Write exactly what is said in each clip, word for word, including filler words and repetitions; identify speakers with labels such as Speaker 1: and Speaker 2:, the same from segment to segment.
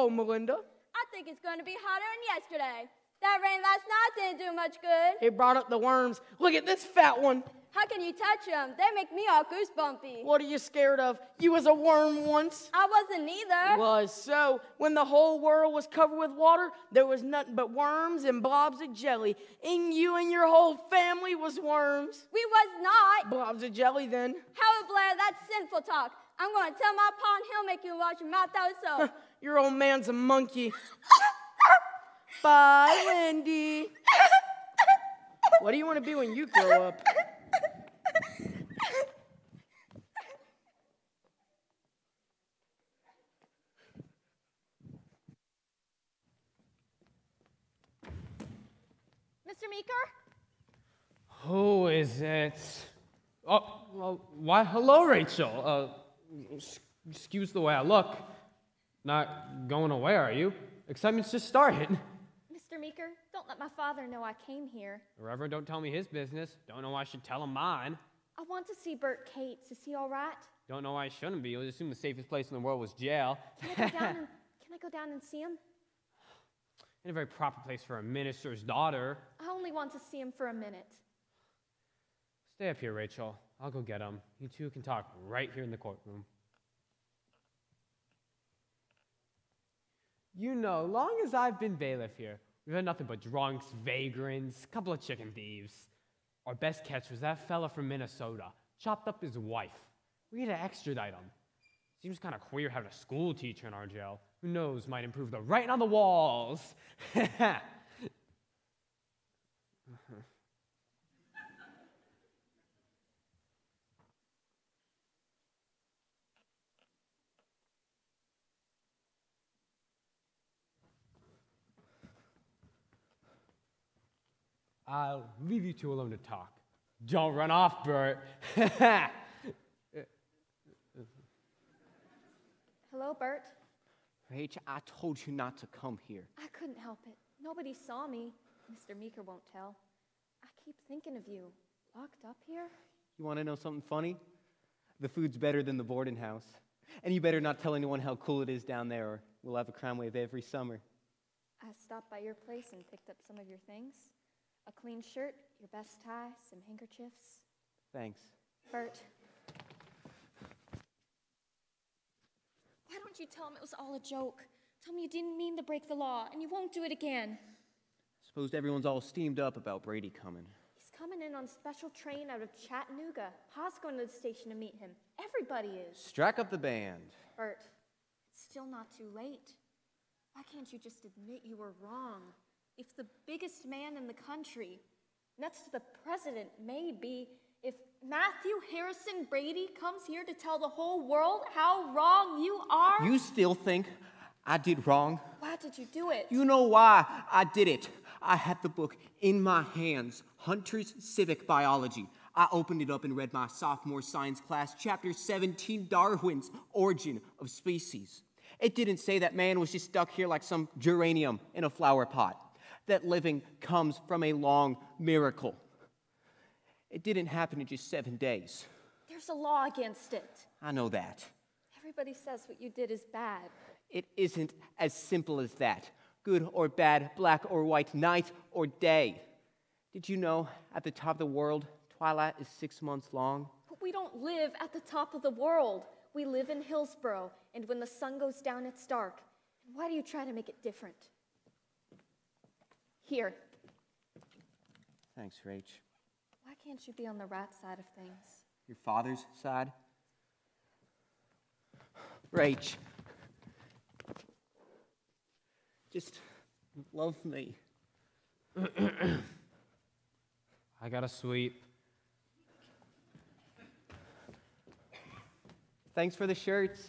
Speaker 1: Hello, Melinda.
Speaker 2: I think it's going to be hotter than yesterday. That rain last night didn't do much good.
Speaker 1: It brought up the worms. Look at this fat one.
Speaker 2: How can you touch them? They make me all goosebumpy.
Speaker 1: What are you scared of? You was a worm once.
Speaker 2: I wasn't either.
Speaker 1: Was so. When the whole world was covered with water, there was nothing but worms and blobs of jelly. And you and your whole family was worms.
Speaker 2: We was not.
Speaker 1: Blobs of jelly then.
Speaker 2: Howard Blair, that's sinful talk. I'm going to tell my pa and he'll make you wash your mouth out so.
Speaker 1: Your old man's a monkey. Bye, Wendy. What do you want to be when you grow up?
Speaker 2: Mister Meeker?
Speaker 3: Who is it? Oh, well, why, hello, Rachel. Uh, excuse the way I look. Not going away, are you? Excitement's just started.
Speaker 2: Mister Meeker, don't let my father know I came here.
Speaker 3: The Reverend don't tell me his business. Don't know why I should tell him mine.
Speaker 2: I want to see Bert Cates. Is he all right?
Speaker 3: Don't know why I shouldn't be. I would assume the safest place in the world was jail.
Speaker 2: Can I go down and, can I go down and see him?
Speaker 3: In a very proper place for a minister's daughter.
Speaker 2: I only want to see him for a minute.
Speaker 3: Stay up here, Rachel. I'll go get him. You two can talk right here in the courtroom. You know, long as I've been bailiff here, we've had nothing but drunks, vagrants, a couple of chicken thieves. Our best catch was that fella from Minnesota. Chopped up his wife. We had to extradite him. Seems kind of queer having a school teacher in our jail. Who knows, might improve the writing on the walls. I'll leave you two alone to talk. Don't run off, Bert.
Speaker 2: Hello, Bert.
Speaker 4: Rach, I told you not to come here.
Speaker 2: I couldn't help it. Nobody saw me. Mister Meeker won't tell. I keep thinking of you. Locked up here?
Speaker 4: You want to know something funny? The food's better than the boarding house. And you better not tell anyone how cool it is down there, or we'll have a crime wave every summer.
Speaker 2: I stopped by your place and picked up some of your things. A clean shirt, your best tie, some handkerchiefs.
Speaker 4: Thanks.
Speaker 2: Bert. Why don't you tell him it was all a joke? Tell him you didn't mean to break the law, and you won't do it again.
Speaker 4: Suppose everyone's all steamed up about Brady coming.
Speaker 2: He's coming in on a special train out of Chattanooga. Pa's going to the station to meet him. Everybody is.
Speaker 4: Strike up the band.
Speaker 2: Bert, it's still not too late. Why can't you just admit you were wrong? If the biggest man in the country, next to the president, maybe, if Matthew Harrison Brady comes here to tell the whole world how wrong you are.
Speaker 4: You still think I did wrong?
Speaker 2: Why did you do it?
Speaker 4: You know why I did it. I had the book in my hands, Hunter's Civic Biology. I opened it up and read my sophomore science class, chapter seventeen, Darwin's Origin of Species. It didn't say that man was just stuck here like some geranium in a flower pot. That living comes from a long miracle. It didn't happen in just seven days.
Speaker 2: There's a law against it.
Speaker 4: I know that.
Speaker 2: Everybody says what you did is bad.
Speaker 4: It isn't as simple as that. Good or bad, black or white, night or day. Did you know at the top of the world, twilight is six months long?
Speaker 2: But we don't live at the top of the world. We live in Hillsboro, and when the sun goes down, it's dark. And why do you try to make it different? Here.
Speaker 4: Thanks, Rach.
Speaker 2: Why can't you be on the right side of things?
Speaker 4: Your father's side? Rach. Just love me.
Speaker 3: I got a sweep.
Speaker 4: Thanks for the shirts.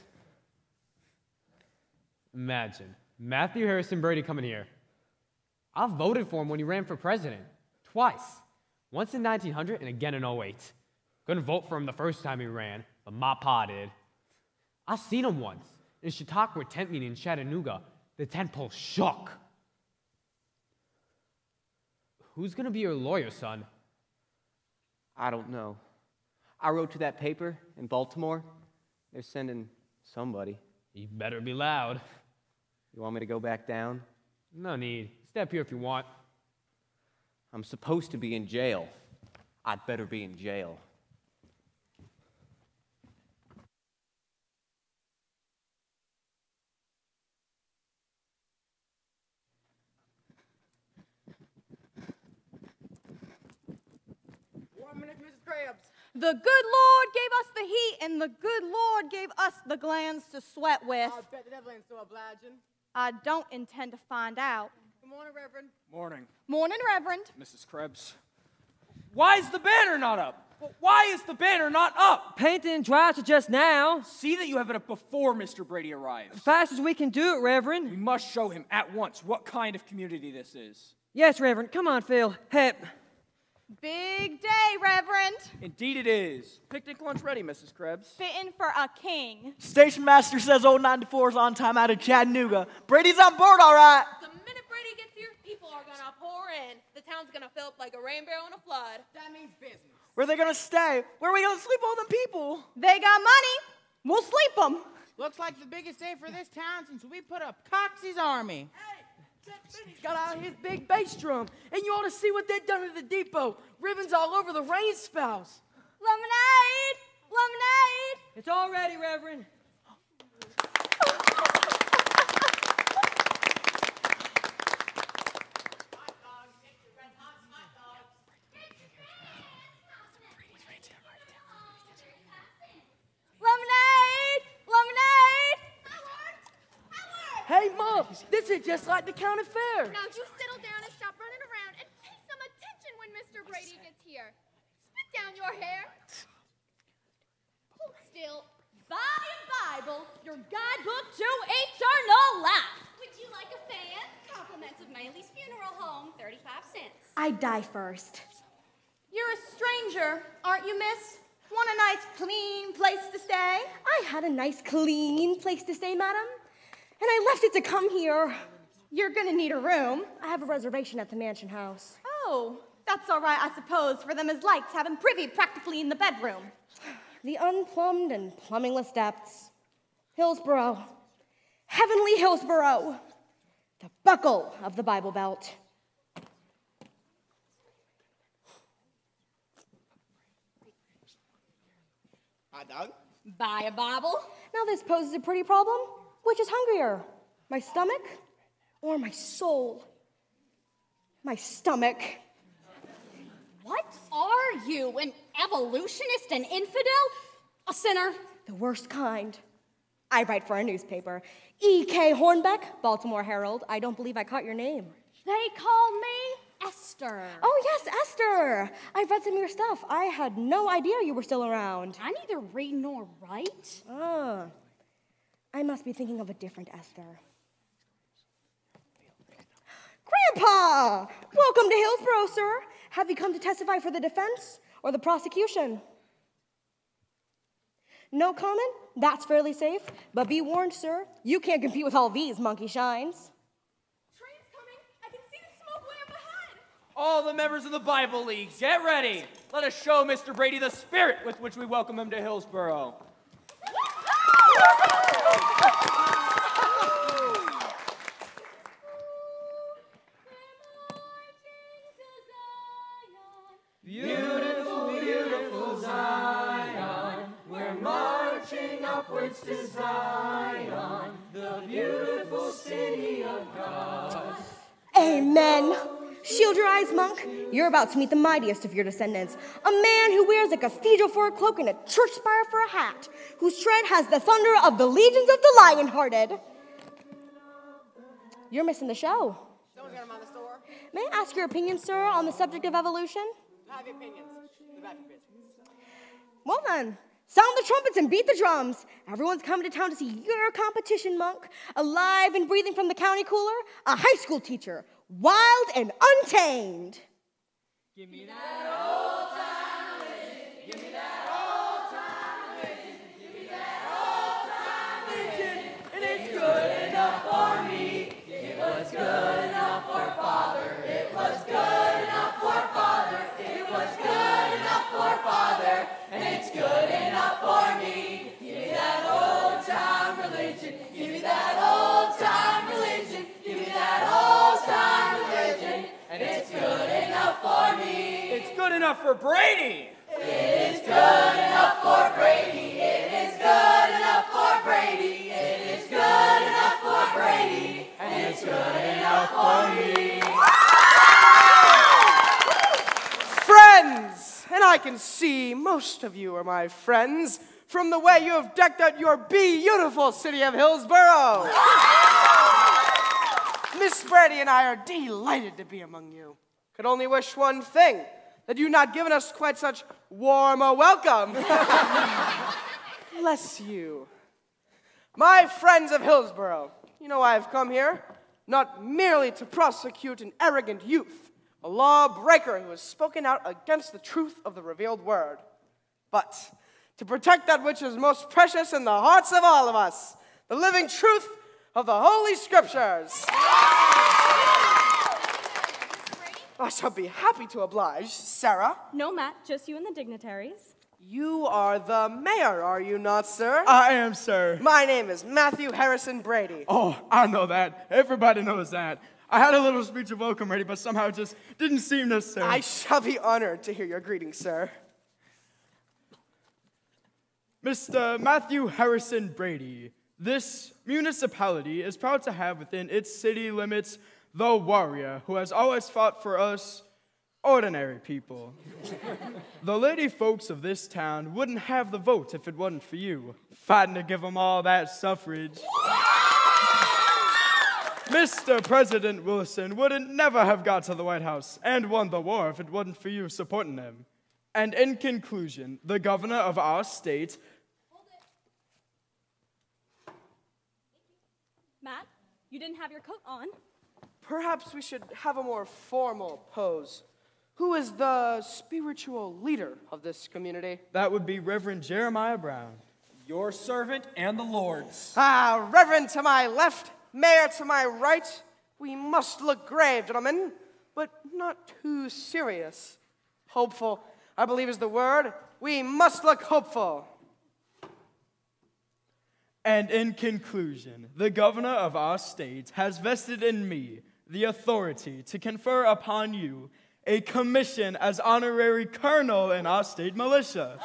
Speaker 3: Imagine Matthew Harrison Brady coming here. I voted for him when he ran for president. Twice. Once in nineteen hundred and again in oh eight. Couldn't vote for him the first time he ran, but my pa did. I seen him once in a Chautauqua tent meeting in Chattanooga. The tent pole shook. Who's gonna be your lawyer, son?
Speaker 4: I don't know. I wrote to that paper in Baltimore. They're sending somebody.
Speaker 3: You better be loud.
Speaker 4: You want me to go back down?
Speaker 3: No need. Step here if you want.
Speaker 4: I'm supposed to be in jail. I'd better be in jail.
Speaker 1: One minute, Missus Krabs.
Speaker 5: The good Lord gave us the heat, and the good Lord gave us the glands to sweat with.
Speaker 1: I bet the devil ain't so obliging.
Speaker 5: I don't intend to find out.
Speaker 1: Good morning, Reverend.
Speaker 6: Morning,
Speaker 5: Morning, Reverend.
Speaker 6: Missus Krebs. Why is the banner not up? Why is the banner not up?
Speaker 7: Painting and dry to just now.
Speaker 6: See that you have it up before Mister Brady arrives.
Speaker 7: Fast as we can do it,
Speaker 6: We
Speaker 7: Reverend.
Speaker 6: must show him at once what kind of community this is.
Speaker 7: Yes, Reverend. Come on, Phil. Hep.
Speaker 5: Big day, Reverend.
Speaker 6: Indeed it is. Picnic lunch ready, Missus Krebs.
Speaker 5: Fitting for a king.
Speaker 8: Station master says old ninety-four is on time out of Chattanooga. Brady's on board, all right.
Speaker 9: The minute Brady gets here, people are gonna pour in. The town's gonna fill up like a rainbow in a flood.
Speaker 1: That means business.
Speaker 8: Where are they gonna stay? Where are we gonna sleep all them people?
Speaker 5: They got money. We'll sleep them.
Speaker 1: Looks like the biggest day for this town since we put up Coxey's army. Hey, Benny's got out his big bass drum, and you ought to see what they've done at the depot. Ribbons all over the rain spouts.
Speaker 5: Lemonade! Lemonade!
Speaker 7: It's all ready, Reverend.
Speaker 5: Lemonade! Lemonade!
Speaker 1: Hey, Mom, this is just like the county fair.
Speaker 2: Now you settle down and stop running around and pay some attention when Mister Brady gets here. Spit down your hair. Hold still.
Speaker 5: Buy a Bible, your guidebook to eternal life.
Speaker 2: Would you like a fan? Compliments of Miley's Funeral Home, thirty-five cents.
Speaker 5: I'd die first. You're a stranger, aren't you, miss? Want a nice, clean place to stay? I had a nice, clean place to stay, madam. And I left it to come here. You're gonna need a room. I have a reservation at the mansion house. Oh, that's all right, I suppose, for them as likes having privy practically in the bedroom. The unplumbed and plumbingless depths. Hillsboro. Heavenly Hillsboro. The buckle of the Bible Belt.
Speaker 4: Hi, Doug.
Speaker 5: Buy a Bible. Now this poses a pretty problem. Which is hungrier, my stomach or my soul? My stomach.
Speaker 2: What are you, an evolutionist, an infidel, a sinner?
Speaker 5: The worst kind. I write for a newspaper. E K Hornbeck, Baltimore Herald. I don't believe I caught your name.
Speaker 2: They call me Esther.
Speaker 5: Oh, yes, Esther. I've read some of your stuff. I had no idea you were still around.
Speaker 2: I neither read nor write.
Speaker 5: Ah. I must be thinking of a different Esther. Grandpa! Welcome to Hillsboro, sir. Have you come to testify for the defense or the prosecution? No comment? That's fairly safe. But be warned, sir, you can't compete with all these monkey shines.
Speaker 9: Train's coming. I can see the smoke way up ahead.
Speaker 6: All the members of the Bible Leagues, get ready. Let us show Mister Brady the spirit with which we welcome him to Hillsboro.
Speaker 10: Beautiful, beautiful Zion, we're marching upwards to Zion, the beautiful city of God.
Speaker 5: Amen. Shield your eyes, monk. You're about to meet the mightiest of your descendants, a man who wears a cathedral for a cloak and a church spire for a hat, whose tread has the thunder of the legions of the lion-hearted. You're missing the show.
Speaker 1: Someone's gonna mind the store.
Speaker 5: May I ask your opinion, sir, on the subject of evolution?
Speaker 1: I have opinions. Good night, business.
Speaker 5: Well then, sound the trumpets and beat the drums. Everyone's coming to town to see your competition, monk. Alive and breathing from the county cooler, a high school teacher, wild and untamed.
Speaker 10: Give me that old time religion. Give me that old time religion. Give me that old time religion. And it's good enough for me. It was good enough for Father. It was good enough for Father. It was good enough for Father. And it's good enough for me. Give me that old time religion. Give me that old time religion.
Speaker 6: enough for Brady!
Speaker 10: It is good enough for Brady. It is good enough for Brady. It is good enough for Brady. And it's good enough for me.
Speaker 11: Friends! And I can see most of you are my friends from the way you have decked out your beautiful city of Hillsboro. Miss Brady and I are delighted to be among you. Could only wish one thing, that you not given us quite such warm a welcome. Bless you. My friends of Hillsboro, you know why I've come here? Not merely to prosecute an arrogant youth, a lawbreaker who has spoken out against the truth of the revealed word, but to protect that which is most precious in the hearts of all of us, the living truth of the Holy Scriptures. I shall be happy to oblige. Sarah?
Speaker 12: No, Matt, just you and the dignitaries.
Speaker 11: You are the mayor, are you not, sir?
Speaker 13: I am, sir.
Speaker 11: My name is Matthew Harrison Brady.
Speaker 13: Oh, I know that. Everybody knows that. I had a little speech of welcome ready, but somehow it just didn't seem necessary.
Speaker 11: I shall be honored to hear your greetings, sir.
Speaker 13: Mister Matthew Harrison Brady, this municipality is proud to have within its city limits the warrior who has always fought for us ordinary people. The lady folks of this town wouldn't have the vote if it wasn't for you, fighting to give them all that suffrage. Mister President Wilson wouldn't never have got to the White House and won the war if it wasn't for you supporting him. And in conclusion, the governor of our state...
Speaker 12: Matt, you didn't have your coat on.
Speaker 11: Perhaps we should have a more formal pose. Who is the spiritual leader of this community?
Speaker 13: That would be Reverend Jeremiah Brown.
Speaker 6: Your servant and the Lord's.
Speaker 11: Ah, Reverend to my left, Mayor to my right. We must look grave, gentlemen, but not too serious. Hopeful, I believe is the word. We must look hopeful.
Speaker 13: And in conclusion, the governor of our state has vested in me the authority to confer upon you a commission as honorary colonel in our state militia.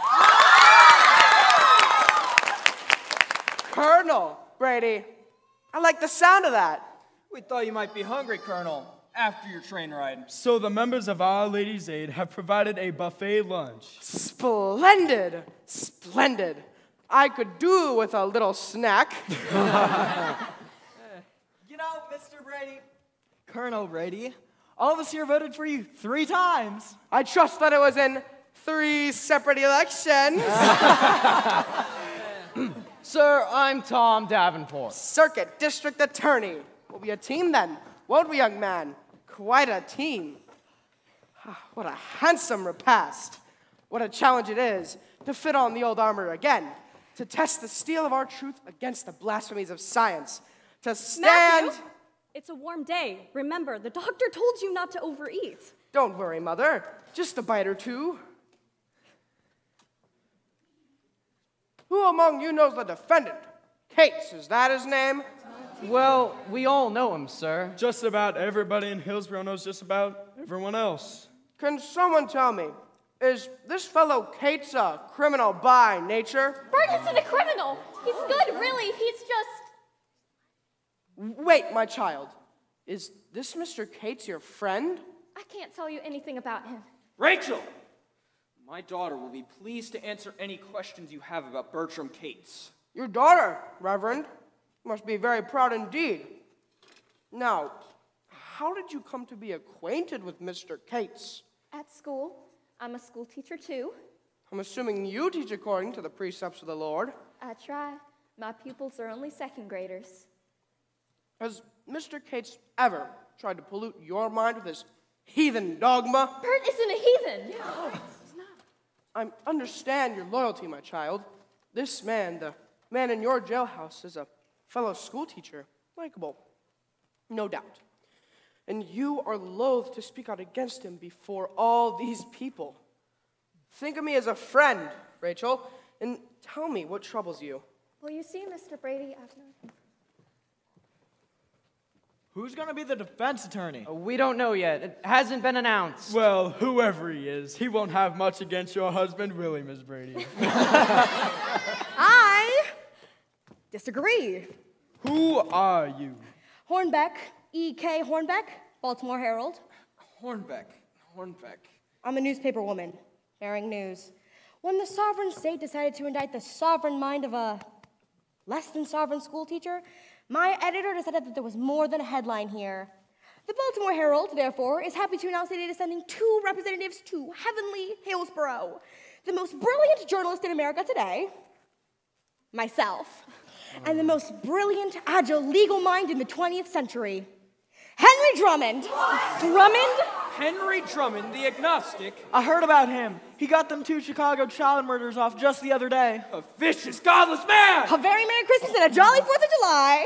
Speaker 11: Colonel, Brady, I like the sound of that.
Speaker 6: We thought you might be hungry, Colonel, after your train ride.
Speaker 13: So the members of Our Lady's Aid have provided a buffet lunch.
Speaker 11: Splendid, splendid. I could do with a little snack.
Speaker 8: You know, Mister Brady, Colonel Brady, all of us here voted for you three times.
Speaker 11: I trust that it was in three separate elections.
Speaker 3: Sir, I'm Tom Davenport.
Speaker 11: Circuit District Attorney. We'll be a team then, won't we, young man? Quite a team. What a handsome repast. What a challenge it is to fit on the old armor again, to test the steel of our truth against the blasphemies of science, to stand...
Speaker 12: Matthew, it's a warm day. Remember, the doctor told you not to overeat.
Speaker 11: Don't worry, Mother. Just a bite or two. Who among you knows the defendant? Cates, is that his name?
Speaker 3: Well, we all know him, sir.
Speaker 13: Just about everybody in Hillsboro knows just about everyone else.
Speaker 11: Can someone tell me, is this fellow Cates a criminal by nature?
Speaker 2: Bert isn't a criminal. He's good, really. He's just...
Speaker 11: Wait, my child. Is this Mister Cates your friend?
Speaker 2: I can't tell you anything about him.
Speaker 6: Rachel! My daughter will be pleased to answer any questions you have about Bertram Cates.
Speaker 11: Your daughter, Reverend. Must be very proud indeed. Now, how did you come to be acquainted with Mister Cates?
Speaker 2: At school. I'm a school teacher, too.
Speaker 11: I'm assuming you teach according to the precepts of the Lord.
Speaker 2: I try. My pupils are only second graders.
Speaker 11: Has Mister Cates ever tried to pollute your mind with his heathen dogma?
Speaker 2: Bert isn't a heathen.
Speaker 11: No, he's not. I understand your loyalty, my child. This man, the man in your jailhouse, is a fellow school teacher. Likeable, no doubt. And you are loath to speak out against him before all these people. Think of me as a friend, Rachel, and tell me what troubles you.
Speaker 2: Well, you see, Mister Brady, I've known him.
Speaker 8: Who's going to be the defense attorney?
Speaker 6: Uh, we don't know yet. It hasn't been announced.
Speaker 13: Well, whoever he is, he won't have much against your husband, will he, Miss Brady?
Speaker 5: I disagree.
Speaker 13: Who are you?
Speaker 5: Hornbeck, E K Hornbeck, Baltimore Herald.
Speaker 11: Hornbeck, Hornbeck.
Speaker 5: I'm a newspaper woman, bearing news. When the sovereign state decided to indict the sovereign mind of a less than sovereign school teacher, my editor decided that there was more than a headline here. The Baltimore Herald, therefore, is happy to announce that it is sending two representatives to heavenly Hillsborough. The most brilliant journalist in America today, myself, and the most brilliant, agile legal mind in the twentieth century, Henry Drummond. Drummond?
Speaker 6: Henry Drummond, the agnostic.
Speaker 8: I heard about him. He got them two Chicago child murders off just the other day.
Speaker 6: A vicious, godless man!
Speaker 5: A very Merry Christmas and a jolly fourth of July.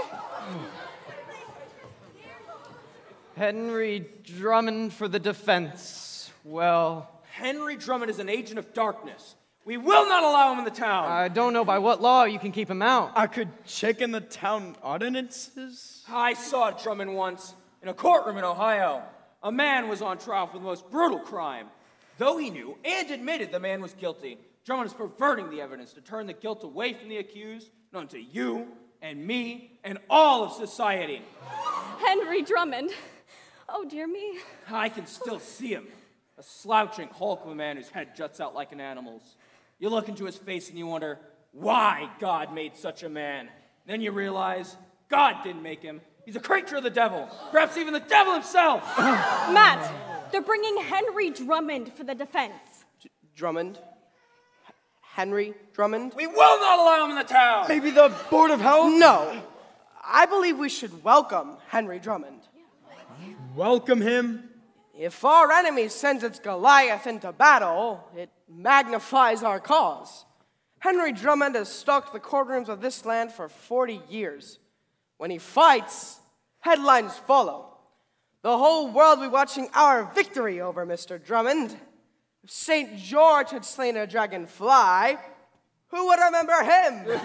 Speaker 6: Henry Drummond for the defense. Well...
Speaker 11: Henry Drummond is an agent of darkness. We will not allow him in the town.
Speaker 6: I don't know by what law you can keep him out.
Speaker 13: I could check in the town ordinances.
Speaker 11: I saw Drummond once in a courtroom in Ohio. A man was on trial for the most brutal crime. Though he knew and admitted the man was guilty, Drummond is perverting the evidence to turn the guilt away from the accused and onto you and me and all of society.
Speaker 12: Henry Drummond. Oh, dear me.
Speaker 11: I can still see him, a slouching hulk of a man whose head juts out like an animal's. You look into his face and you wonder why God made such a man. Then you realize God didn't make him. He's a creature of the devil, perhaps even the devil himself.
Speaker 12: Matt, they're bringing Henry Drummond for the defense.
Speaker 11: J- Drummond? H- Henry Drummond?
Speaker 6: We will not allow him in the town.
Speaker 13: Maybe the Board of Health?
Speaker 11: No. I believe we should welcome Henry Drummond.
Speaker 13: Welcome him?
Speaker 11: If our enemy sends its Goliath into battle, it magnifies our cause. Henry Drummond has stalked the courtrooms of this land for forty years. When he fights, headlines follow. The whole world will be watching our victory over Mister Drummond. If Saint George had slain a dragonfly, who would remember him?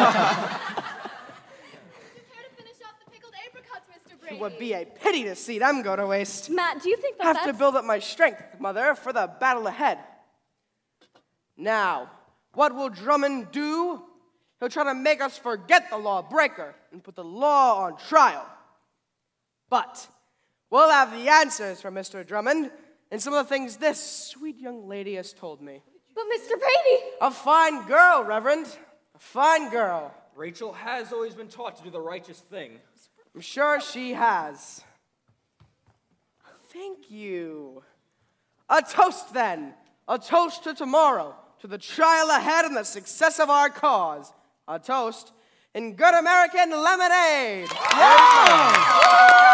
Speaker 11: It would be a pity to see them go to waste.
Speaker 12: Matt, do you think that
Speaker 11: Have
Speaker 12: that's...
Speaker 11: to build up my strength, Mother, for the battle ahead. Now, what will Drummond do? He'll try to make us forget the lawbreaker and put the law on trial. But we'll have the answers from Mister Drummond and some of the things this sweet young lady has told me.
Speaker 5: But Mister Brady!
Speaker 11: A fine girl, Reverend. A fine girl.
Speaker 6: Rachel has always been taught to do the righteous thing.
Speaker 11: I'm sure she has. Thank you. A toast, then. A toast to tomorrow, to the trial ahead and the success of our cause. A toast in good American lemonade.
Speaker 12: Yeah!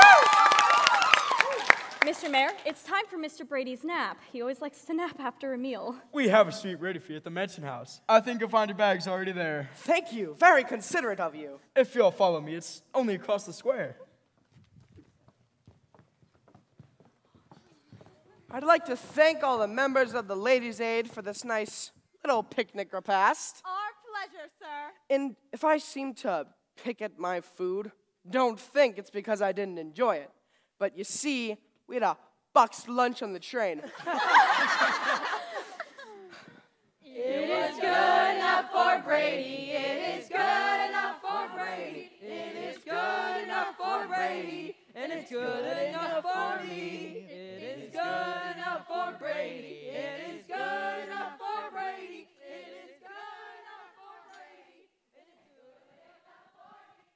Speaker 12: Mister Mayor, it's time for Mister Brady's nap. He always likes to nap after a meal.
Speaker 13: We have a suite ready for you at the Mansion House. I think you'll find your bags already there.
Speaker 11: Thank you. Very considerate of you.
Speaker 13: If you'll follow me, it's only across the square.
Speaker 11: I'd like to thank all the members of the Ladies' Aid for this nice little picnic repast.
Speaker 9: Our pleasure, sir.
Speaker 11: And if I seem to pick at my food, don't think it's because I didn't enjoy it. But you see, we had a boxed lunch on the train.
Speaker 10: It is good enough for Brady. It is good enough for Brady. It is good enough for Brady. And it's good enough for me. It is good enough for Brady. It is good enough for Brady. It is good enough for Brady. It is good enough for me.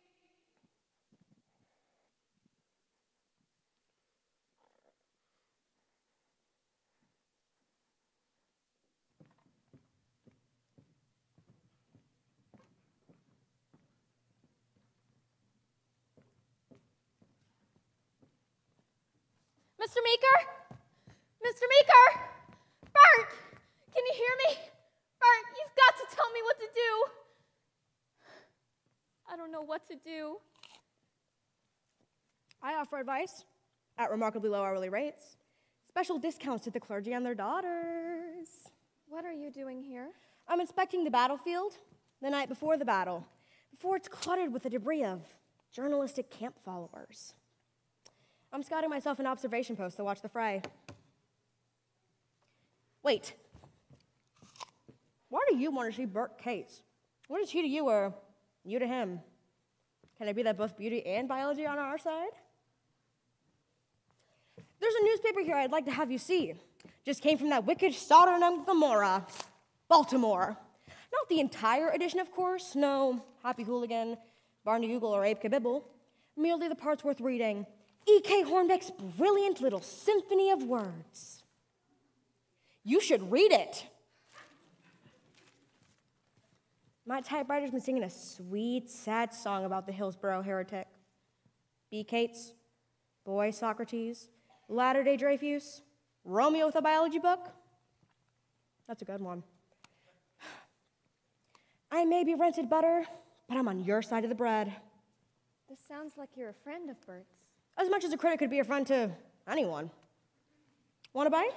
Speaker 2: Mister Meeker? Mister Meeker? Bert! Can you hear me? Bert, you've got to tell me what to do. I don't know what to do.
Speaker 5: I offer advice at remarkably low hourly rates. Special discounts to the clergy and their daughters.
Speaker 2: What are you doing here?
Speaker 5: I'm inspecting the battlefield the night before the battle, before it's cluttered with the debris of journalistic camp followers. I'm scouting myself an observation post to watch the fray. Wait. Why do you want to see Bert Cates? What is he to you or you to him? Can it be that both beauty and biology are on our side? There's a newspaper here I'd like to have you see. Just came from that wicked Sodom and Gomorrah, Baltimore. Not the entire edition, of course. No Happy Hooligan, Barney Google, or Abe Kabibble. Merely the parts worth reading. E K Hornbeck's brilliant little symphony of words. You should read it. My typewriter's been singing a sweet, sad song about the Hillsborough heretic. B. Cates, Boy Socrates, Latter-day Dreyfus, Romeo with a biology book. That's a good one. I may be rented butter, but I'm on your side of the bread.
Speaker 2: This sounds like you're a friend of Bert's.
Speaker 5: As much as a critic could be a friend to anyone. Want a bite?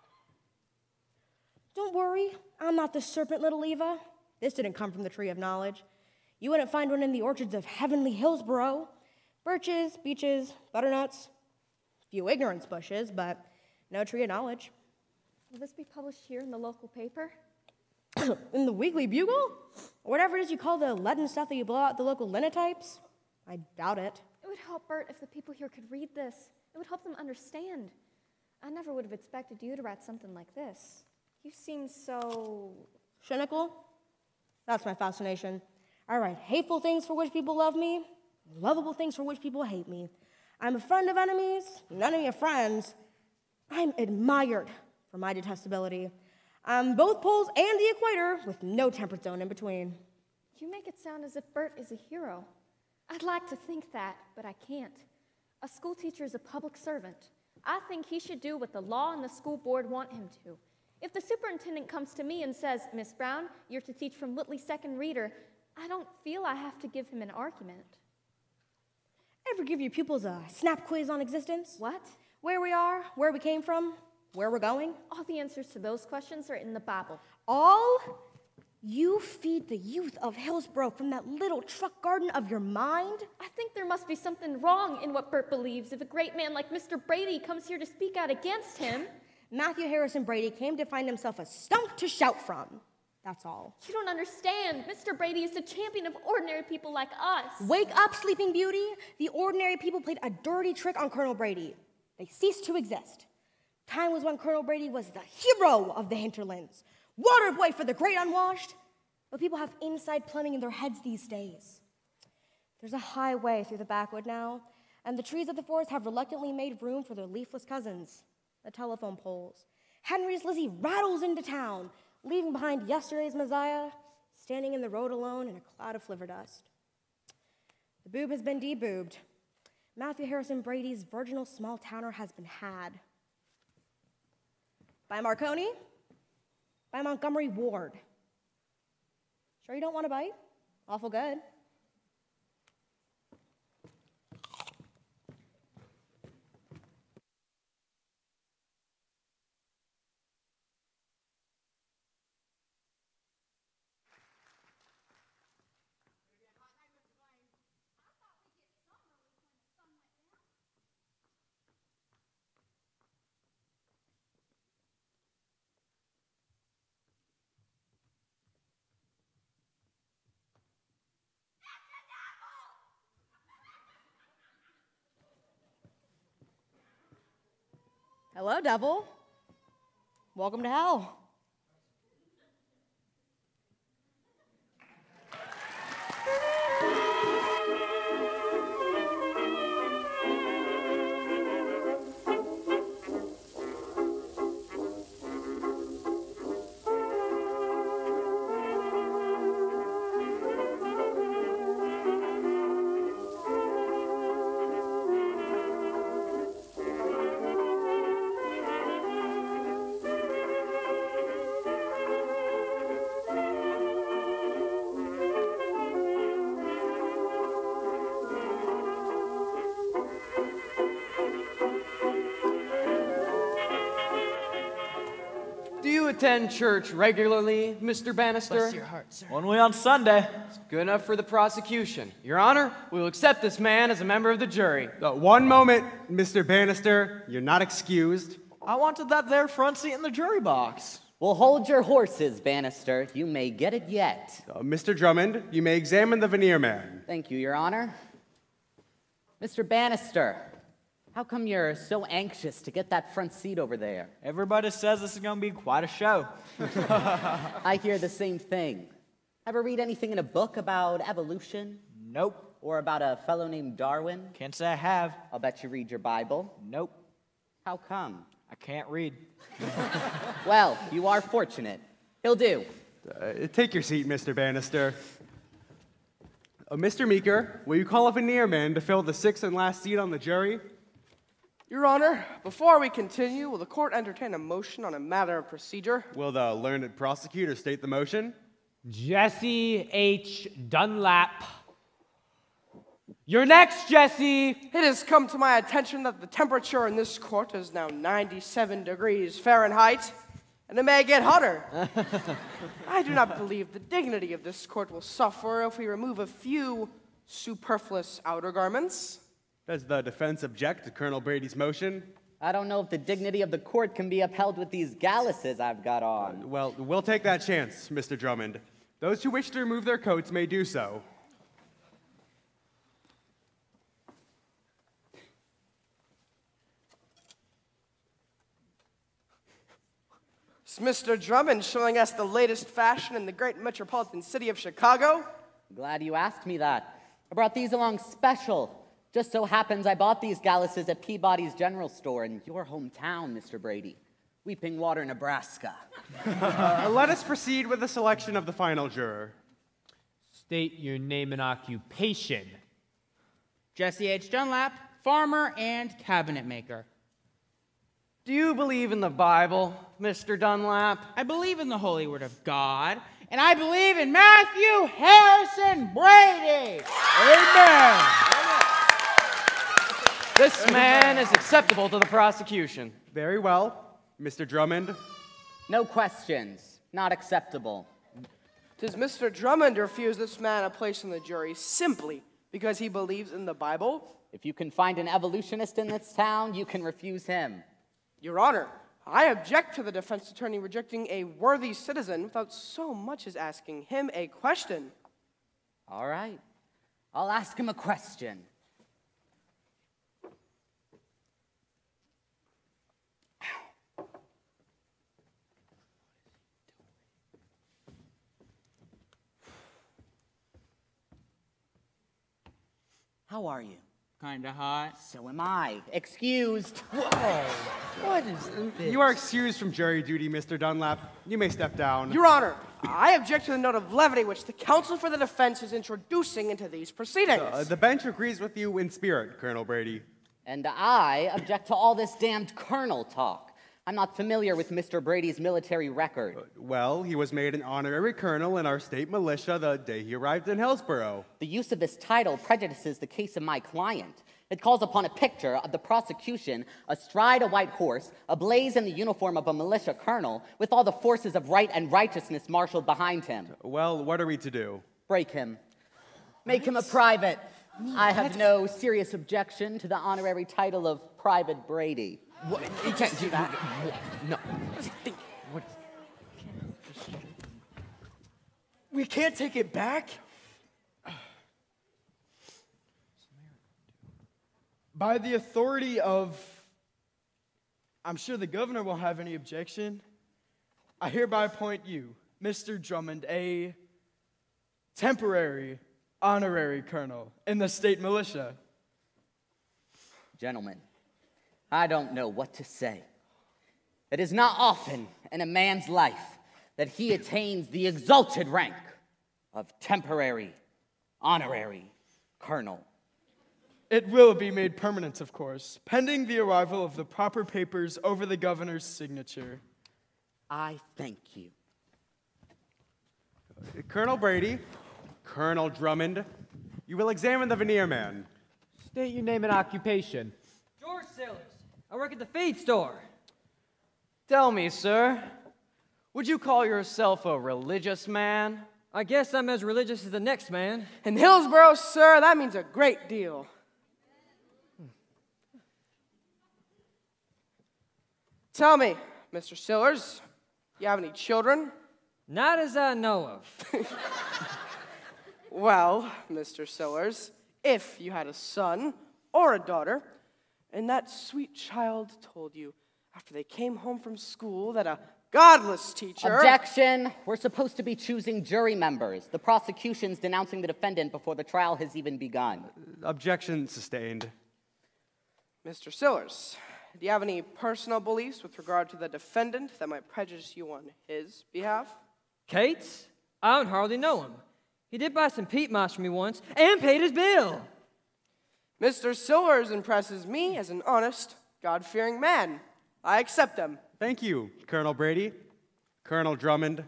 Speaker 5: Don't worry, I'm not the serpent, little Eva. This didn't come from the tree of knowledge. You wouldn't find one in the orchards of heavenly Hillsborough. Birches, beeches, butternuts, few ignorance bushes, but no tree of knowledge.
Speaker 2: Will this be published here in the local paper?
Speaker 5: In the Weekly Bugle? Or whatever it is you call the leaden stuff that you blow out the local linotypes? I doubt it.
Speaker 2: It would help Bert if the people here could read this. It would help them understand. I never would have expected you to write something like this. You seem so...
Speaker 5: cynical? That's my fascination. I write hateful things for which people love me, lovable things for which people hate me. I'm a friend of enemies, an enemy of friends. I'm admired for my detestability. I'm both poles and the equator with no temperate zone in between.
Speaker 2: You make it sound as if Bert is a hero. I'd like to think that, but I can't. A school teacher is a public servant. I think he should do what the law and the school board want him to. If the superintendent comes to me and says, Miss Brown, you're to teach from Whitley's Second Reader, I don't feel I have to give him an argument.
Speaker 5: Ever give your pupils a snap quiz on existence?
Speaker 2: What?
Speaker 5: Where we are, where we came from, where we're going?
Speaker 2: All the answers to those questions are in the Bible.
Speaker 5: All? You feed the youth of Hillsborough from that little truck garden of your mind?
Speaker 2: I think there must be something wrong in what Bert believes if a great man like Mister Brady comes here to speak out against him.
Speaker 5: Matthew Harrison Brady came to find himself a stump to shout from. That's all.
Speaker 2: You don't understand. Mister Brady is the champion of ordinary people like us.
Speaker 5: Wake up, Sleeping Beauty. The ordinary people played a dirty trick on Colonel Brady. They ceased to exist. Time was when Colonel Brady was the hero of the hinterlands. Water boy for the great unwashed. But people have inside plumbing in their heads these days. There's a highway through the backwood now, and the trees of the forest have reluctantly made room for their leafless cousins, the telephone poles. Henry's Lizzie rattles into town, leaving behind yesterday's Messiah, standing in the road alone in a cloud of flivver dust. The boob has been deboobed. Matthew Harrison Brady's virginal small towner has been had. By Marconi, by Montgomery Ward. Sure you don't want a bite? Awful good. Hello, devil. Welcome to hell.
Speaker 3: attend church regularly, Mister Bannister?
Speaker 8: Bless your heart, sir. Only on Sunday.
Speaker 3: It's good enough for the prosecution. Your Honor, we will accept this man as a member of the jury.
Speaker 14: Uh, one moment, Mister Bannister. You're not excused.
Speaker 8: I wanted that there front seat in the jury box.
Speaker 15: Well, hold your horses, Bannister. You may get it yet.
Speaker 14: Uh, Mister Drummond, you may examine the veneer man.
Speaker 15: Thank you, Your Honor. Mister Bannister, how come you're so anxious to get that front seat over there?
Speaker 8: Everybody says this is going to be quite a show.
Speaker 15: I hear the same thing. Ever read anything in a book about evolution?
Speaker 8: Nope.
Speaker 15: Or about a fellow named Darwin?
Speaker 8: Can't say I have.
Speaker 15: I'll bet you read your Bible.
Speaker 8: Nope.
Speaker 15: How come?
Speaker 8: I can't read.
Speaker 15: Well, you are fortunate. He'll do.
Speaker 14: Uh, take your seat, Mister Bannister. Uh, Mister Meeker, will you call a veneer man to fill the sixth and last seat on the jury?
Speaker 11: Your Honor, before we continue, will the court entertain a motion on a matter of procedure?
Speaker 14: Will the learned prosecutor state the motion?
Speaker 3: Jesse H. Dunlap. You're next, Jesse.
Speaker 11: It has come to my attention that the temperature in this court is now ninety-seven degrees Fahrenheit, and it may get hotter. I do not believe the dignity of this court will suffer if we remove a few superfluous outer garments.
Speaker 14: Does the defense object to Colonel Brady's motion?
Speaker 15: I don't know if the dignity of the court can be upheld with these galluses I've got on.
Speaker 14: Uh, well, we'll take that chance, Mister Drummond. Those who wish to remove their coats may do so.
Speaker 11: Is Mister Drummond showing us the latest fashion in the great metropolitan city of Chicago?
Speaker 15: Glad you asked me that. I brought these along special. Just so happens I bought these galluses at Peabody's General Store in your hometown, Mister Brady. Weeping Water, Nebraska.
Speaker 14: uh, let us proceed with the selection of the final juror.
Speaker 3: State your name and occupation.
Speaker 1: Jesse H. Dunlap, farmer and cabinet maker.
Speaker 3: Do you believe in the Bible, Mister Dunlap?
Speaker 1: I believe in the holy word of God, and I believe in Matthew Harrison Brady.
Speaker 3: Amen. This man is acceptable to the prosecution.
Speaker 14: Very well. Mister Drummond?
Speaker 15: No questions. Not acceptable.
Speaker 11: Does Mister Drummond refuse this man a place in the jury simply because he believes in the Bible?
Speaker 15: If you can find an evolutionist in this town, you can refuse him.
Speaker 11: Your Honor, I object to the defense attorney rejecting a worthy citizen without so much as asking him a question.
Speaker 15: All right. I'll ask him a question. How are you?
Speaker 1: Kinda hot.
Speaker 15: So am I. Excused.
Speaker 14: Whoa. What is this? You are excused from jury duty, Mister Dunlap. You may step down.
Speaker 11: Your Honor, I object to the note of levity which the counsel for the defense is introducing into these proceedings.
Speaker 14: Uh, the bench agrees with you in spirit, Colonel Brady.
Speaker 15: And I object to all this damned colonel talk. I'm not familiar with Mister Brady's military record.
Speaker 14: Uh, well, he was made an honorary colonel in our state militia the day he arrived in Hillsborough.
Speaker 15: The use of this title prejudices the case of my client. It calls upon a picture of the prosecution astride a white horse, ablaze in the uniform of a militia colonel, with all the forces of right and righteousness marshaled behind him.
Speaker 14: Well, what are we to do?
Speaker 15: Break him. Make him a private. I have no serious objection to the honorary title of Private Brady.
Speaker 11: What? You can't do that.
Speaker 15: No.
Speaker 11: What? We can't take it back?
Speaker 13: By the authority of, I'm sure the governor won't have any objection, I hereby appoint you, Mister Drummond, a temporary honorary colonel in the state militia.
Speaker 15: Gentlemen, I don't know what to say. It is not often in a man's life that he attains the exalted rank of temporary honorary colonel.
Speaker 13: It will be made permanent, of course, pending the arrival of the proper papers over the governor's signature.
Speaker 15: I thank you.
Speaker 14: Colonel Brady, Colonel Drummond, you will examine the veneer man.
Speaker 3: State your name and occupation.
Speaker 7: George Sailors. I work at the feed store.
Speaker 3: Tell me, sir,
Speaker 6: Would you call yourself a religious man?
Speaker 7: I guess I'm as religious as the next man.
Speaker 11: In Hillsborough, sir, that means a great deal. Tell me, Mister Sillers, you have any children?
Speaker 7: Not as I know of.
Speaker 11: Well, Mister Sillers, if you had a son or a daughter, and that sweet child told you after they came home from school that a godless teacher...
Speaker 15: Objection! We're supposed to be choosing jury members. The prosecution's denouncing the defendant before the trial has even begun.
Speaker 14: Objection sustained.
Speaker 11: Mister Sillers, do you have any personal beliefs with regard to the defendant that might prejudice you on his behalf?
Speaker 7: Kate's? I don't hardly know him. He did buy some peat moss from me once and paid his bill.
Speaker 11: Mister Sillers impresses me as an honest, God-fearing man. I accept him.
Speaker 14: Thank you, Colonel Brady. Colonel Drummond.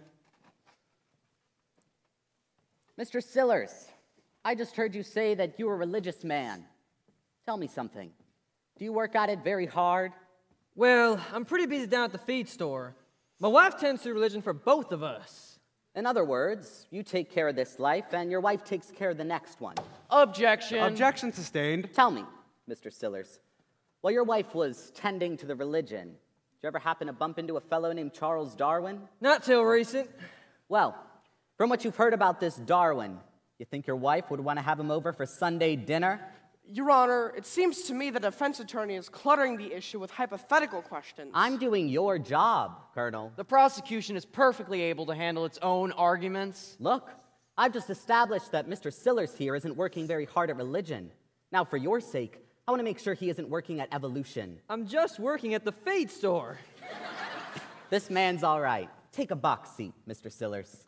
Speaker 15: Mister Sillers, I just heard you say that you're a religious man. Tell me something. Do you work at it very hard?
Speaker 7: Well, I'm pretty busy down at the feed store. My wife tends to religion for both of us.
Speaker 15: In other words, you take care of this life and your wife takes care of the next one.
Speaker 6: Objection.
Speaker 14: Objection sustained.
Speaker 15: Tell me, Mister Sillers, while your wife was tending to the religion, did you ever happen to bump into a fellow named Charles Darwin?
Speaker 7: Not till recent.
Speaker 15: Well, from what you've heard about this Darwin, you think your wife would want to have him over for Sunday dinner?
Speaker 11: Your Honor, it seems to me the defense attorney is cluttering the issue with hypothetical questions.
Speaker 15: I'm doing your job, Colonel.
Speaker 6: The prosecution is perfectly able to handle its own arguments.
Speaker 15: Look, I've just established that Mister Sillers here isn't working very hard at religion. Now, for your sake, I want to make sure he isn't working at evolution.
Speaker 7: I'm just working at the feed store.
Speaker 15: This man's all right. Take a box seat, Mister Sillers.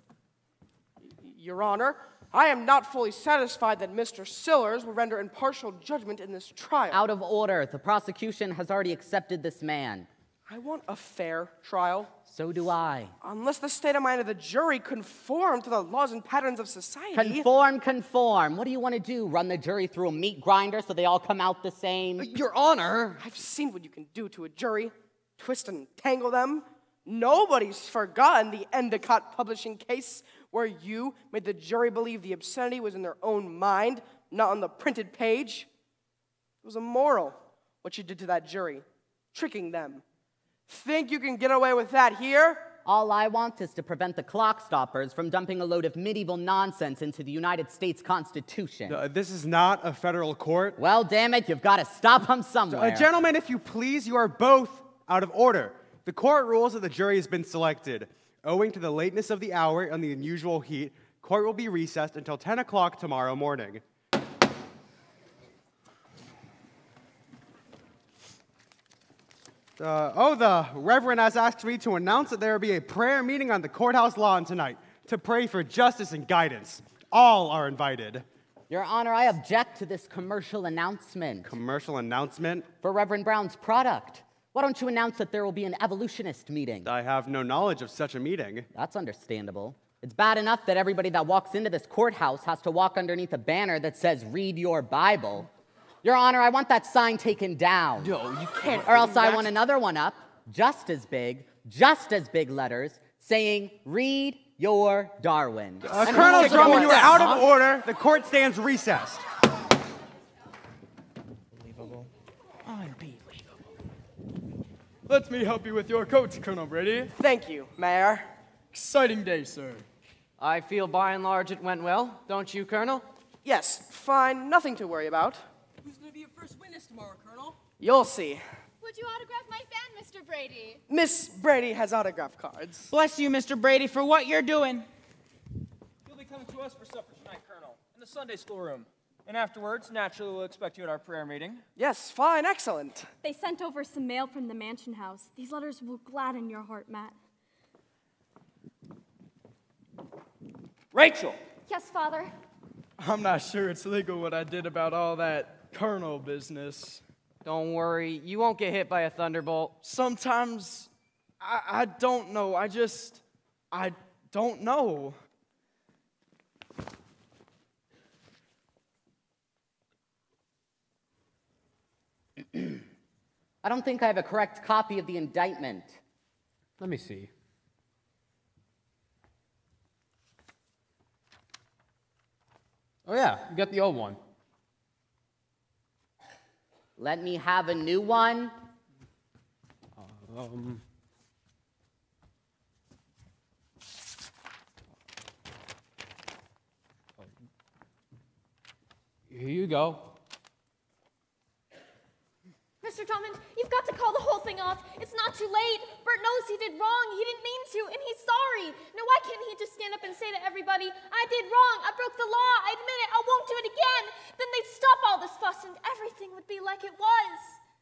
Speaker 11: Your Honor, I am not fully satisfied that Mister Sillers will render impartial judgment in this trial.
Speaker 15: Out of order. The prosecution has already accepted this man.
Speaker 11: I want a fair trial.
Speaker 15: So do I.
Speaker 11: Unless the state of mind of the jury conform to the laws and patterns of society.
Speaker 15: Conform, conform. What do you want to do? Run the jury through a meat grinder so they all come out the same?
Speaker 11: Your Honor, I've seen what you can do to a jury. Twist and tangle them. Nobody's forgotten the Endicott publishing case where you made the jury believe the obscenity was in their own mind, not on the printed page. It was immoral what you did to that jury, tricking them. Think you can get away with that here?
Speaker 15: All I want is to prevent the clock stoppers from dumping a load of medieval nonsense into the United States Constitution.
Speaker 14: Uh, this is not a federal court.
Speaker 15: Well, damn it, you've got to stop them somewhere.
Speaker 14: Uh, gentlemen, if you please, you are both out of order. The court rules that the jury has been selected. Owing to the lateness of the hour and the unusual heat, court will be recessed until ten o'clock tomorrow morning. Uh, oh, the Reverend has asked me to announce that there will be a prayer meeting on the courthouse lawn tonight to pray for justice and guidance. All are invited.
Speaker 15: Your Honor, I object to this commercial announcement.
Speaker 14: Commercial announcement?
Speaker 15: For Reverend Brown's product. Why don't you announce that there will be an evolutionist meeting?
Speaker 14: I have no knowledge of such a meeting.
Speaker 15: That's understandable. It's bad enough that everybody that walks into this courthouse has to walk underneath a banner that says, "Read your Bible." Your Honor, I want that sign taken down.
Speaker 11: No, you can't.
Speaker 15: Or else
Speaker 11: that.
Speaker 15: I want another one up, just as big, just as big letters, saying, "Read your Darwin."
Speaker 14: Uh, Colonel Drummond, you are out of order. The court stands recessed.
Speaker 11: Unbelievable. Unbelievable.
Speaker 13: Let me help you with your coat, Colonel Brady.
Speaker 11: Thank you, Mayor.
Speaker 13: Exciting day, sir.
Speaker 6: I feel by and large it went well, don't you, Colonel?
Speaker 11: Yes, fine, nothing to worry about.
Speaker 1: Who's going to be your first witness tomorrow, Colonel?
Speaker 11: You'll see.
Speaker 9: Would you autograph my fan, Mister Brady?
Speaker 11: Miss Brady has autograph cards.
Speaker 1: Bless you, Mister Brady, for what you're doing.
Speaker 6: You'll be coming to us for supper tonight, Colonel, in the Sunday school room. And afterwards, naturally, we'll expect you at our prayer meeting.
Speaker 11: Yes, fine, excellent.
Speaker 12: They sent over some mail from the mansion house. These letters will gladden your heart, Matt.
Speaker 6: Rachel!
Speaker 12: Yes, Father?
Speaker 13: I'm not sure it's legal what I did about all that colonel business.
Speaker 6: Don't worry, you won't get hit by a thunderbolt.
Speaker 13: Sometimes I, I don't know. I just, I don't know.
Speaker 15: I don't think I have a correct copy of the indictment.
Speaker 3: Let me see. Oh, yeah, you got the old one.
Speaker 15: Let me have a new one.
Speaker 3: Um... Here you go.
Speaker 2: Mister Drummond, you've got to call the whole thing off. It's not too late. Bert knows he did wrong. He didn't mean to, and he's sorry. Now, why can't he just stand up and say to everybody, I did wrong, I broke the law, I admit it, I won't do it again? Then they'd stop all this fuss, and everything would be like it was.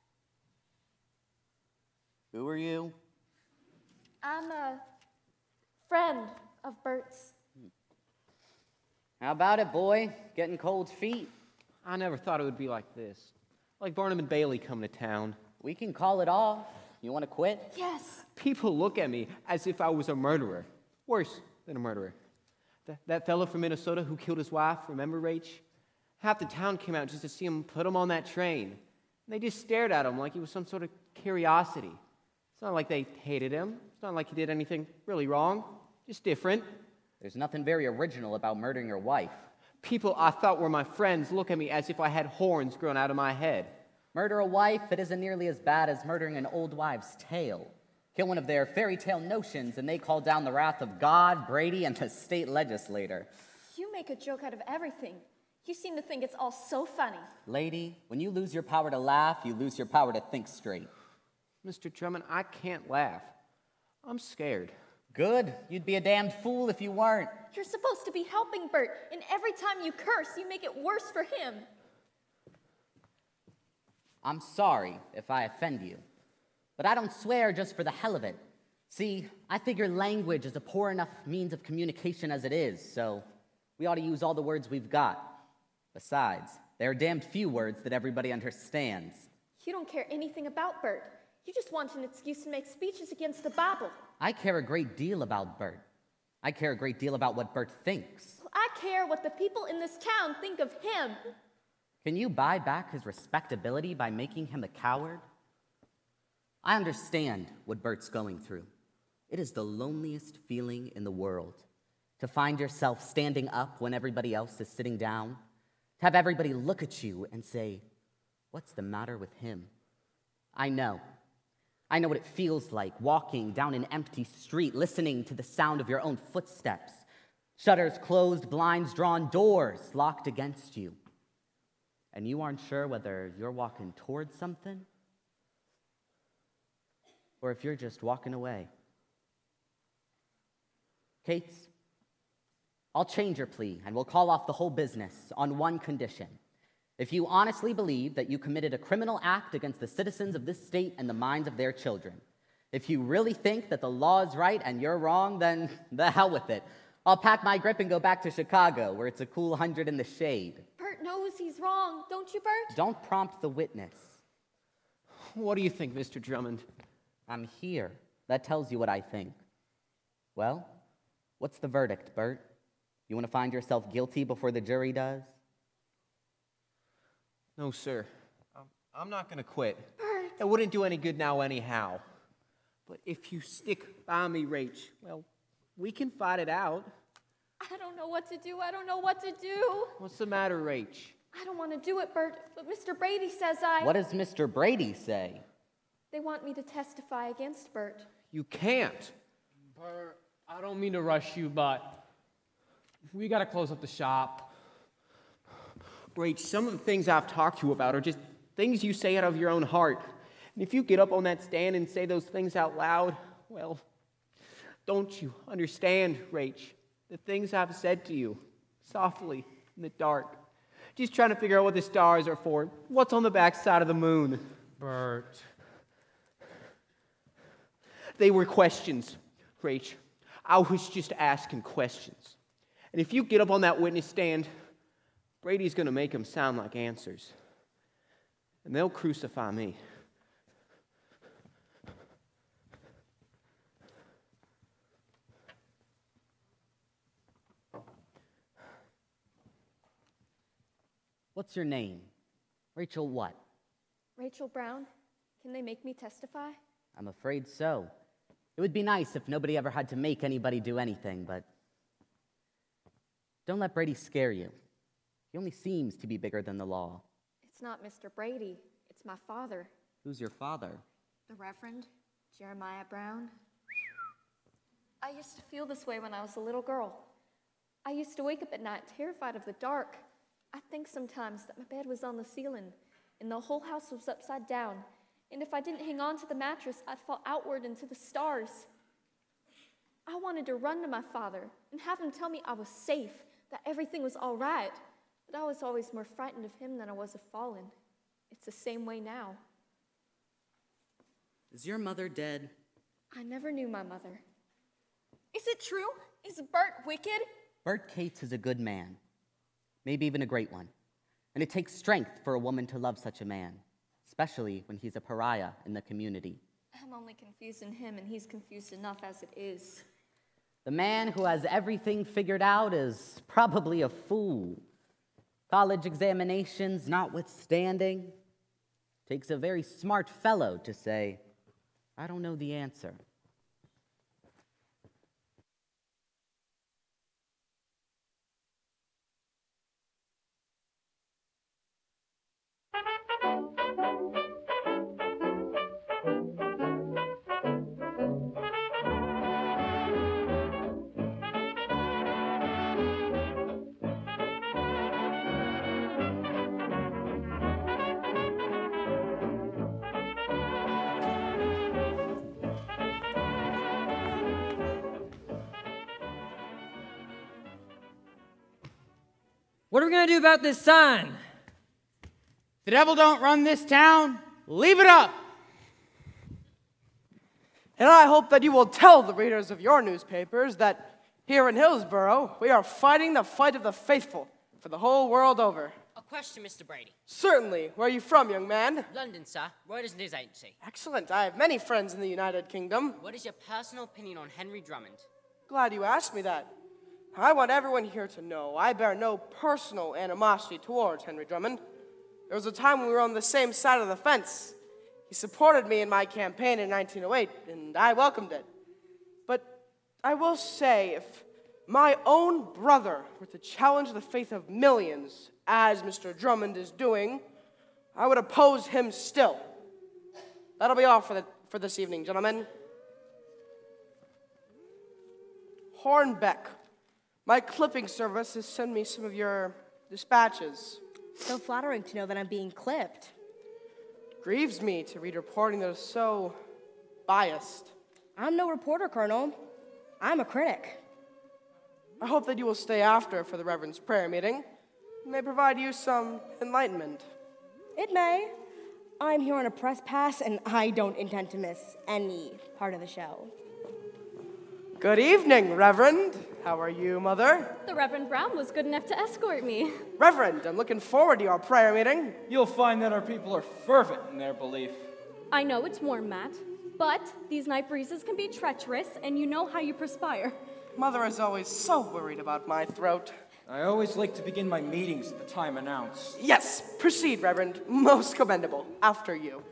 Speaker 15: Who are you?
Speaker 2: I'm a friend of Bert's.
Speaker 15: How about it, boy? Getting cold feet?
Speaker 4: I never thought it would be like this. Like Barnum and Bailey coming to town.
Speaker 15: We can call it off. You want to quit?
Speaker 2: Yes.
Speaker 4: People look at me as if I was a murderer. Worse than a murderer. Th- that fellow from Minnesota who killed his wife, remember, Rach? Half the town came out just to see him put him on that train. And they just stared at him like he was some sort of curiosity. It's not like they hated him. It's not like he did anything really wrong. Just different.
Speaker 15: There's nothing very original about murdering your wife.
Speaker 4: People I thought were my friends look at me as if I had horns growing out of my head.
Speaker 15: Murder a wife, it isn't nearly as bad as murdering an old wives' tale. Kill one of their fairy tale notions, and they call down the wrath of God, Brady, and the state legislator.
Speaker 2: You make a joke out of everything. You seem to think it's all so funny.
Speaker 15: Lady, when you lose your power to laugh, you lose your power to think straight.
Speaker 4: Mister Drummond, I can't laugh. I'm scared.
Speaker 15: Good. You'd be a damned fool if you weren't.
Speaker 2: You're supposed to be helping Bert, and every time you curse, you make it worse for him.
Speaker 15: I'm sorry if I offend you, but I don't swear just for the hell of it. See, I figure language is a poor enough means of communication as it is, so we ought to use all the words we've got. Besides, there are damned few words that everybody understands.
Speaker 2: You don't care anything about Bert. You just want an excuse to make speeches against the Bible.
Speaker 15: I care a great deal about Bert. I care a great deal about what Bert thinks.
Speaker 2: Well, I care what the people in this town think of him.
Speaker 15: Can you buy back his respectability by making him a coward? I understand what Bert's going through. It is the loneliest feeling in the world. To find yourself standing up when everybody else is sitting down. To have everybody look at you and say, what's the matter with him? I know. I know what it feels like walking down an empty street, listening to the sound of your own footsteps. Shutters closed, blinds drawn, doors locked against you. And you aren't sure whether you're walking towards something or if you're just walking away. Kates, I'll change your plea and we'll call off the whole business on one condition. If you honestly believe that you committed a criminal act against the citizens of this state and the minds of their children, if you really think that the law is right and you're wrong, then the hell with it. I'll pack my grip and go back to Chicago, where it's a cool hundred in the shade.
Speaker 2: Bert knows he's wrong, don't you, Bert?
Speaker 15: Don't prompt the witness.
Speaker 4: What do you think, Mister Drummond?
Speaker 15: I'm here. That tells you what I think. Well, what's the verdict, Bert? You want to find yourself guilty before the jury does?
Speaker 4: No, sir. I'm, I'm not going to quit.
Speaker 2: Bert.
Speaker 4: It wouldn't do any good now anyhow. But if you stick by me, Rach, well, we can fight it out.
Speaker 2: I don't know what to do. I don't know what to do.
Speaker 4: What's the matter, Rach?
Speaker 2: I don't want to do it, Bert, but Mister Brady says I...
Speaker 15: What does Mister Brady say?
Speaker 2: They want me to testify against Bert.
Speaker 4: You can't.
Speaker 3: Bert, I don't mean to rush you, but we got to close up the shop.
Speaker 4: Rach, some of the things I've talked to you about are just things you say out of your own heart. And if you get up on that stand and say those things out loud, well, don't you understand, Rach, the things I've said to you, softly, in the dark, just trying to figure out what the stars are for, what's on the backside of the moon.
Speaker 3: Bert.
Speaker 4: They were questions, Rach. I was just asking questions. And if you get up on that witness stand, Brady's going to make them sound like answers. And they'll crucify me.
Speaker 15: What's your name? Rachel what?
Speaker 2: Rachel Brown, can they make me testify?
Speaker 15: I'm afraid so. It would be nice if nobody ever had to make anybody do anything, but don't let Brady scare you. He only seems to be bigger than the law.
Speaker 2: It's not Mister Brady. It's my father.
Speaker 15: Who's your father?
Speaker 2: The Reverend Jeremiah Brown. I used to feel this way when I was a little girl. I used to wake up at night terrified of the dark. I think sometimes that my bed was on the ceiling and the whole house was upside down. And if I didn't hang on to the mattress, I'd fall outward into the stars. I wanted to run to my father and have him tell me I was safe, that everything was all right. But I was always more frightened of him than I was of falling. It's the same way now.
Speaker 15: Is your mother dead?
Speaker 2: I never knew my mother. Is it true? Is Bert wicked?
Speaker 15: Bert Cates is a good man, maybe even a great one. And it takes strength for a woman to love such a man, especially when he's a pariah in the community.
Speaker 2: I'm only confusing him, and he's confused enough as it is.
Speaker 15: The man who has everything figured out is probably a fool. College examinations notwithstanding, takes a very smart fellow to say, I don't know the answer.
Speaker 7: What are we going to do about this sign?
Speaker 1: The devil don't run this town. Leave it up.
Speaker 11: And I hope that you will tell the readers of your newspapers that here in Hillsborough, we are fighting the fight of the faithful for the whole world over.
Speaker 16: A question, Mister Brady.
Speaker 11: Certainly. Where are you from, young man?
Speaker 16: London, sir. Reuters News Agency.
Speaker 11: Excellent. I have many friends in the United Kingdom.
Speaker 16: What is your personal opinion on Henry Drummond?
Speaker 11: Glad you asked me that. I want everyone here to know I bear no personal animosity towards Henry Drummond. There was a time when we were on the same side of the fence. He supported me in my campaign in nineteen oh eight, and I welcomed it. But I will say, if my own brother were to challenge the faith of millions, as Mister Drummond is doing, I would oppose him still. That'll be all for, the, for this evening, gentlemen. Hornbeck. My clipping service has sent me some of your dispatches.
Speaker 5: So flattering to know that I'm being clipped.
Speaker 11: Grieves me to read reporting that is so biased.
Speaker 5: I'm no reporter, Colonel. I'm a critic.
Speaker 11: I hope that you will stay after for the Reverend's prayer meeting. It may provide you some enlightenment.
Speaker 5: It may. I'm here on a press pass, and I don't intend to miss any part of the show.
Speaker 11: Good evening, Reverend. How are you, Mother?
Speaker 12: The Reverend Brown was good enough to escort me.
Speaker 11: Reverend, I'm looking forward to your prayer meeting.
Speaker 6: You'll find that our people are fervent in their belief.
Speaker 12: I know it's warm, Matt, but these night breezes can be treacherous, and you know how you perspire.
Speaker 11: Mother is always so worried about my throat.
Speaker 6: I always like to begin my meetings at the time announced.
Speaker 11: Yes, proceed, Reverend. Most commendable. After you.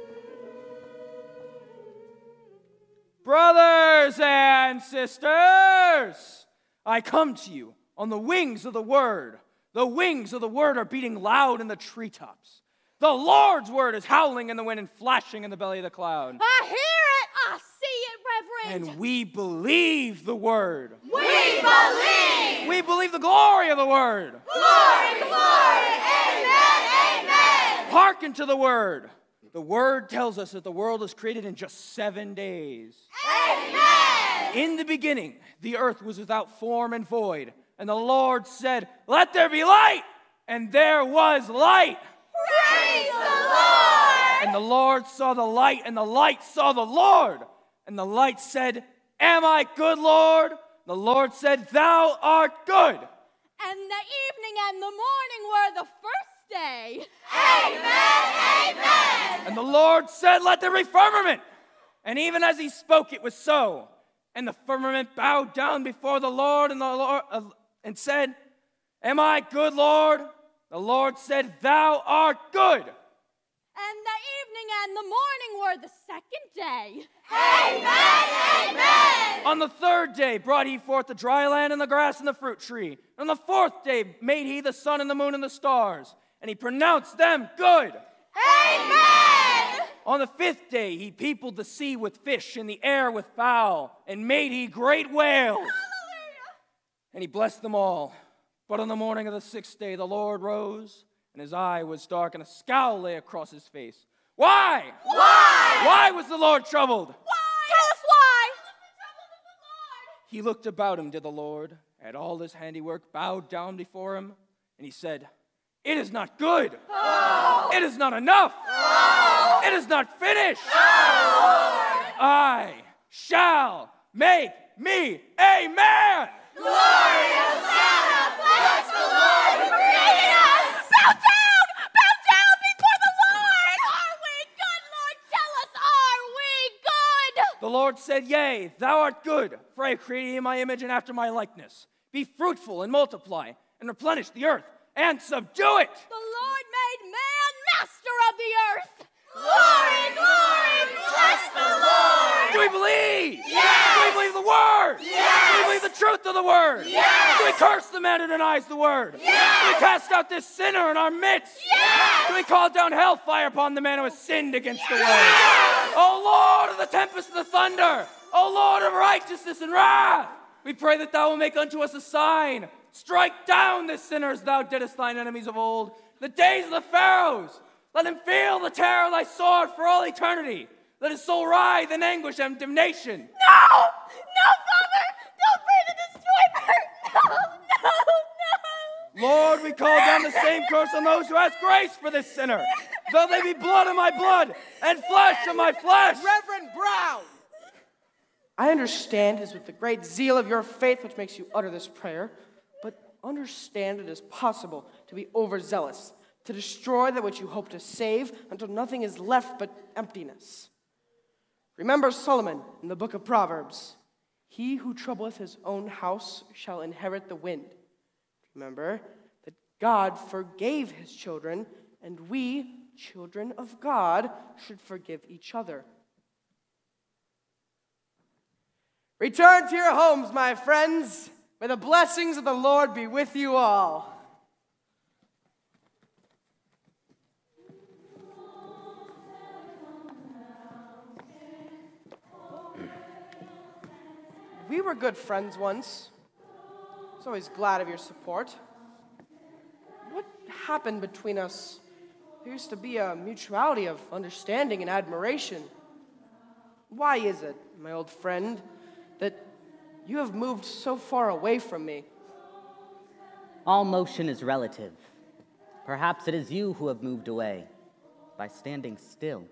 Speaker 6: Brothers and sisters, I come to you on the wings of the word. The wings of the word are beating loud in the treetops. The Lord's word is howling in the wind and flashing in the belly of the cloud.
Speaker 9: I hear it. I see it, Reverend.
Speaker 6: And we believe the word.
Speaker 9: We believe.
Speaker 6: We believe the glory of the word.
Speaker 9: Glory, glory. Amen, amen.
Speaker 6: Hearken to the word. The word tells us that the world was created in just seven days.
Speaker 9: Amen.
Speaker 6: In the beginning, the earth was without form and void. And the Lord said, let there be light. And there was light.
Speaker 9: Praise the Lord.
Speaker 6: And the Lord saw the light, and the light saw the Lord. And the light said, am I good, Lord? The Lord said, thou art good.
Speaker 9: And the evening and the morning were the first day.
Speaker 6: Amen, amen. And the Lord said, let there be firmament. And even as he spoke, it was so. And the firmament bowed down before the Lord, and the Lord uh, and said, am I good, Lord? The Lord said, thou art good.
Speaker 9: And the evening
Speaker 12: and the morning were the second day.
Speaker 5: Amen, amen.
Speaker 6: On the third day brought he forth the dry land and the grass and the fruit tree. On the fourth day made he the sun and the moon and the stars, and he pronounced them good.
Speaker 5: Amen.
Speaker 6: On the fifth day he peopled the sea with fish and the air with fowl, and made he great whales. Hallelujah. And he blessed them all. But on the morning of the sixth day the Lord rose, and his eye was dark, and a scowl lay across his face. Why?
Speaker 5: Why?
Speaker 6: Why was the Lord troubled?
Speaker 5: Why? Tell us why.
Speaker 6: He looked about him, did the Lord, at all his handiwork, bowed down before him, and he said, it is not good.
Speaker 5: Oh.
Speaker 6: It is not enough.
Speaker 5: Oh.
Speaker 6: It is not finished.
Speaker 5: Oh.
Speaker 6: I shall make me a man.
Speaker 5: Glory Hosanna, bless the Lord who created us. Bow down, bow down before the Lord. Are we good, Lord? Tell us, are we good?
Speaker 6: The Lord said, yea, thou art good, for I have created thee in my image and after my likeness. Be fruitful and multiply, and replenish the earth, and subdue it.
Speaker 12: The Lord made man master of the earth.
Speaker 5: Glory, glory, bless the Lord.
Speaker 6: Do we believe?
Speaker 5: Yes.
Speaker 6: Do we believe the word?
Speaker 5: Yes.
Speaker 6: Do we believe the truth of the word?
Speaker 5: Yes.
Speaker 6: Do we curse the man who denies the word?
Speaker 5: Yes.
Speaker 6: Do we cast out this sinner in our midst?
Speaker 5: Yes.
Speaker 6: Do we call down hellfire upon the man who has sinned against the word?
Speaker 5: Yes.
Speaker 6: O Lord of the tempest and the thunder, O Lord of righteousness and wrath, we pray that thou will make unto us a sign. Strike down this sinner as thou didst thine enemies of old, the days of the Pharaohs. Let him feel the terror of thy sword for all eternity. Let his soul writhe in anguish and damnation.
Speaker 5: No! No, Father! Don't pray to destroy her! No, no, no!
Speaker 6: Lord, we call down the same curse on those who ask grace for this sinner. Though they be blood of my blood and flesh of my flesh.
Speaker 11: Reverend Brown! I understand it is with the great zeal of your faith which makes you utter this prayer, but understand it is possible to be overzealous, to destroy that which you hope to save until nothing is left but emptiness. Remember Solomon in the book of Proverbs, he who troubleth his own house shall inherit the wind. Remember that God forgave his children, and we, children of God, should forgive each other. Return to your homes, my friends. May the blessings of the Lord be with you all. We were good friends once. I was always glad of your support. What happened between us? There used to be a mutuality of understanding and admiration. Why is it, my old friend, that you have moved so far away from me?
Speaker 15: All motion is relative. Perhaps it is you who have moved away by standing still.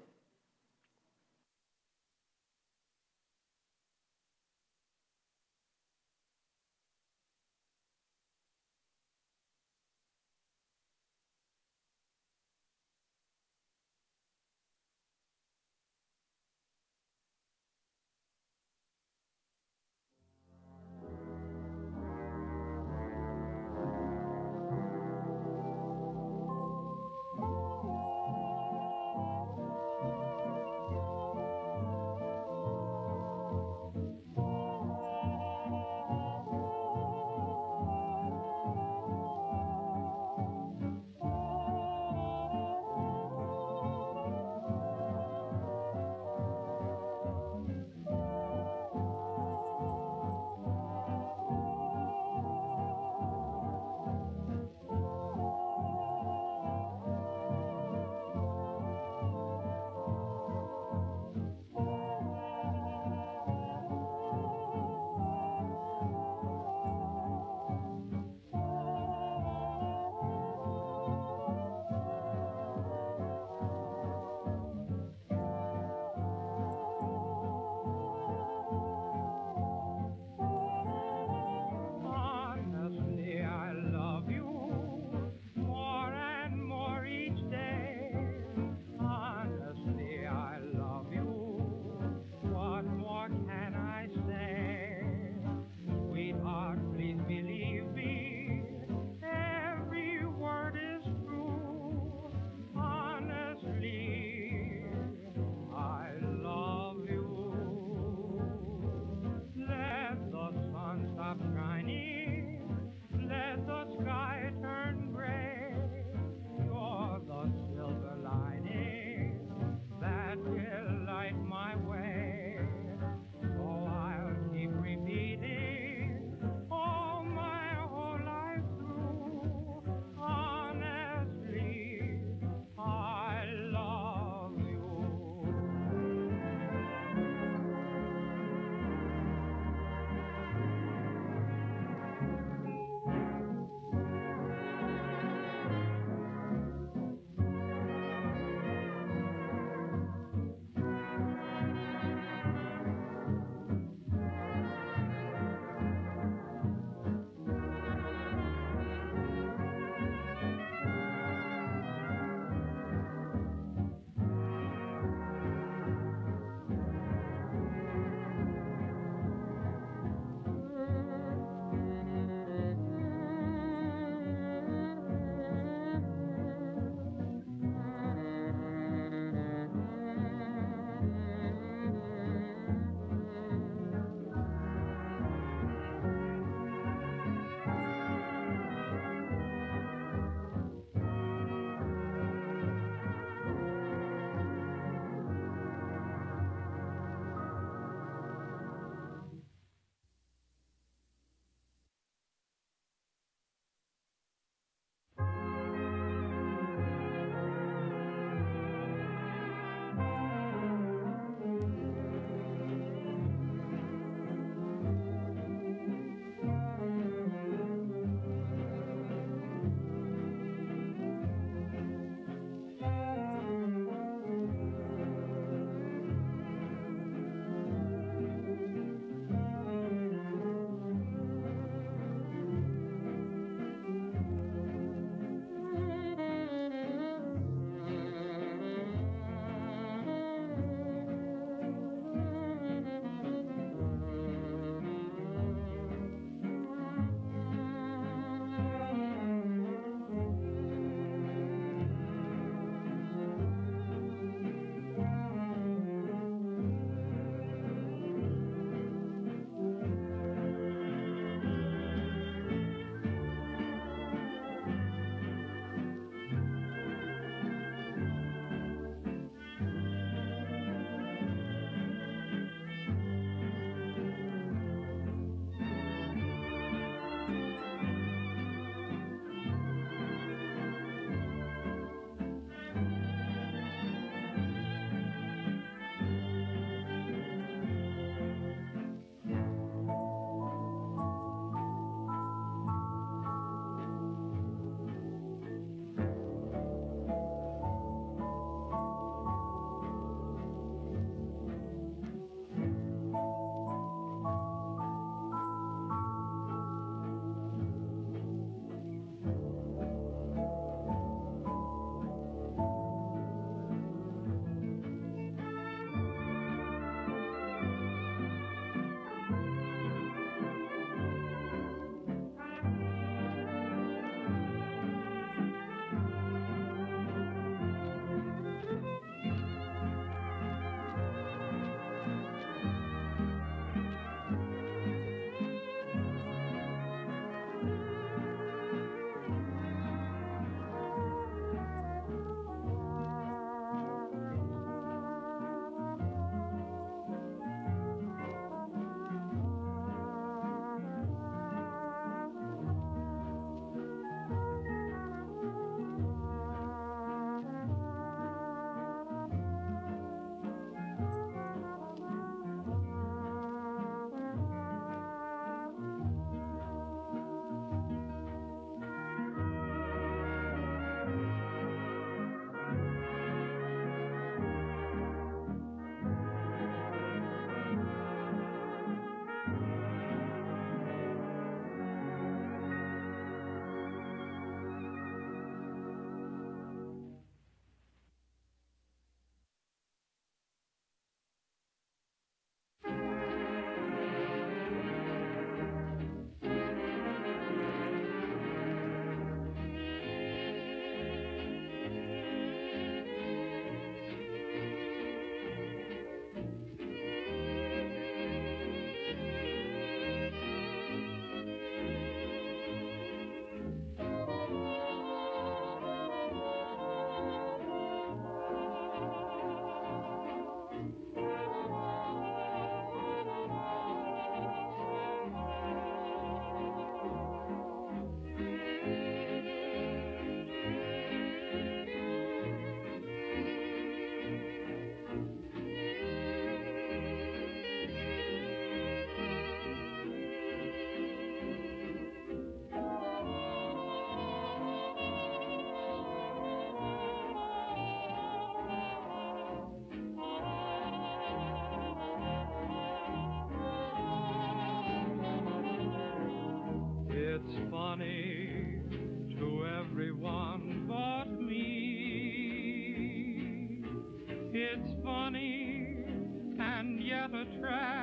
Speaker 17: It's funny and yet a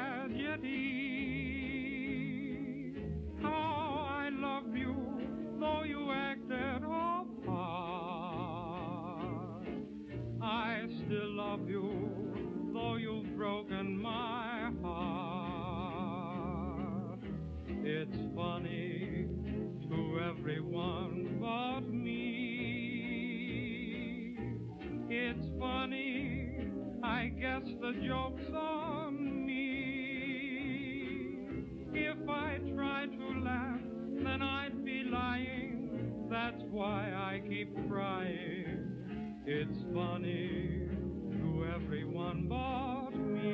Speaker 17: tragedy. How I love you, though you acted apart. I still love you, though you've broken my heart. It's funny to everyone but me. It's funny, I guess the joke's on me. If I tried to laugh, then I'd be lying. That's why I keep crying. It's funny to everyone but me.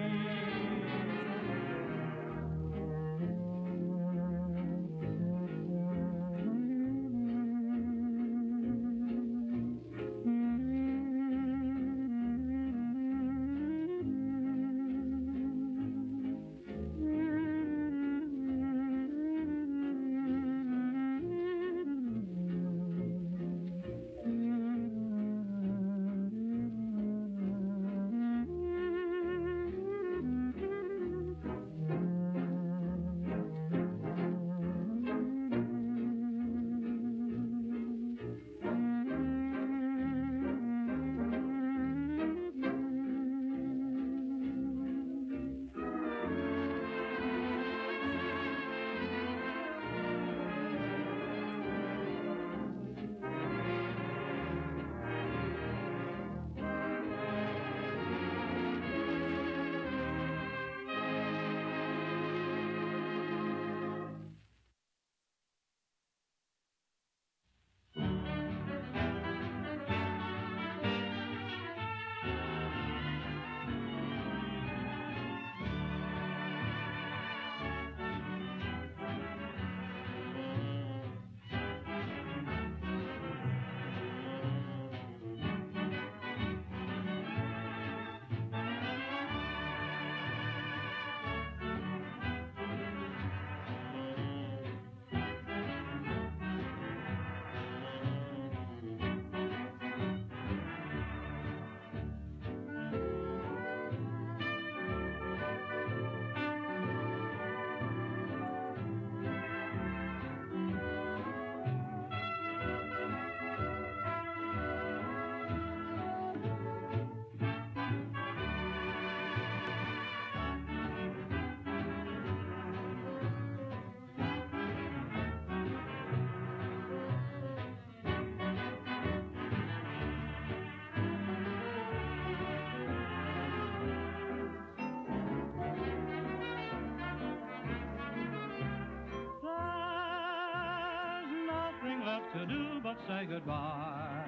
Speaker 18: To do but say goodbye.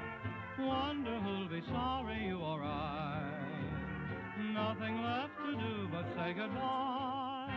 Speaker 18: Wonder who'll be sorry, you or I. Nothing left to do but say goodbye.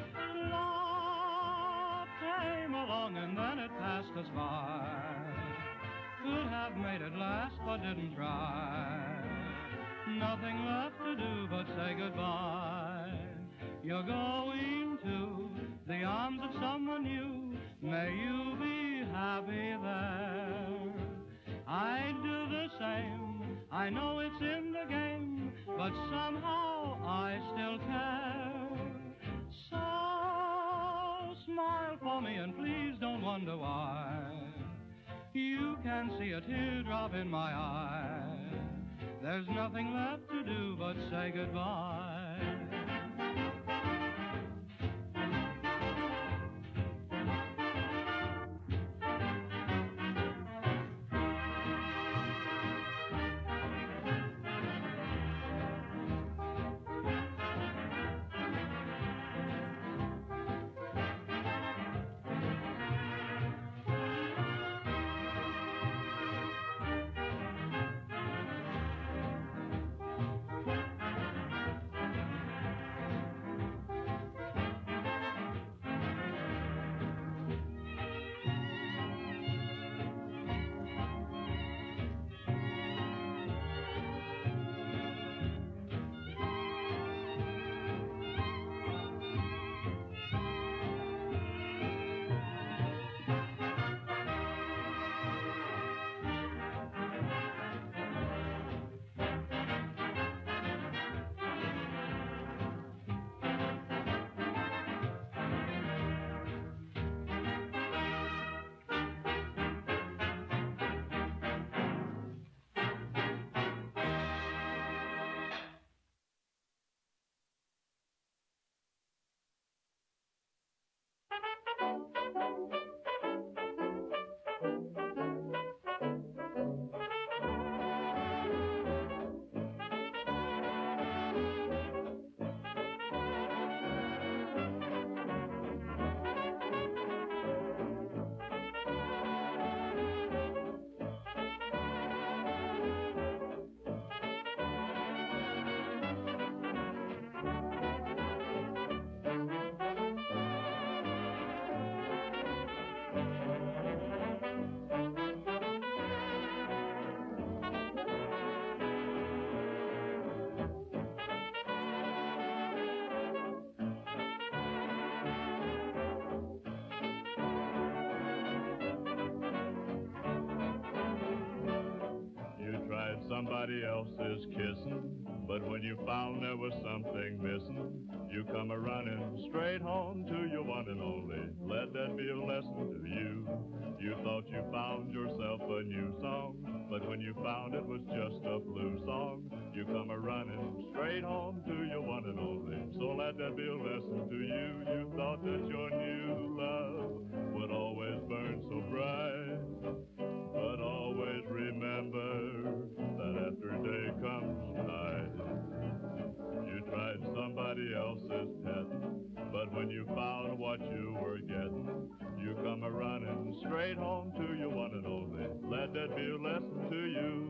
Speaker 18: Love came along and then it passed us by. Could have made it last but didn't try. Nothing left to do but say goodbye. You're going to the arms of someone new. May you be happy there. I'd do the same. I know it's in the game, but somehow I still care. So smile for me and please don't wonder why. You can see a teardrop in my eye. There's nothing left to do but say goodbye.
Speaker 19: Somebody else's kissing, but when you found there was something missing, you come a running straight home to your one and only. Let that be a lesson to you. You thought you found yourself a new song, but when you found it was just a blue song, you come a running straight home to your one and only. So let that be a lesson to you. You thought that your new love would always burn so bright, but always remember that after day comes night. You tried somebody else's pet, but when you found what you were getting, you come a running straight home to your one and only. Let that be a lesson to you.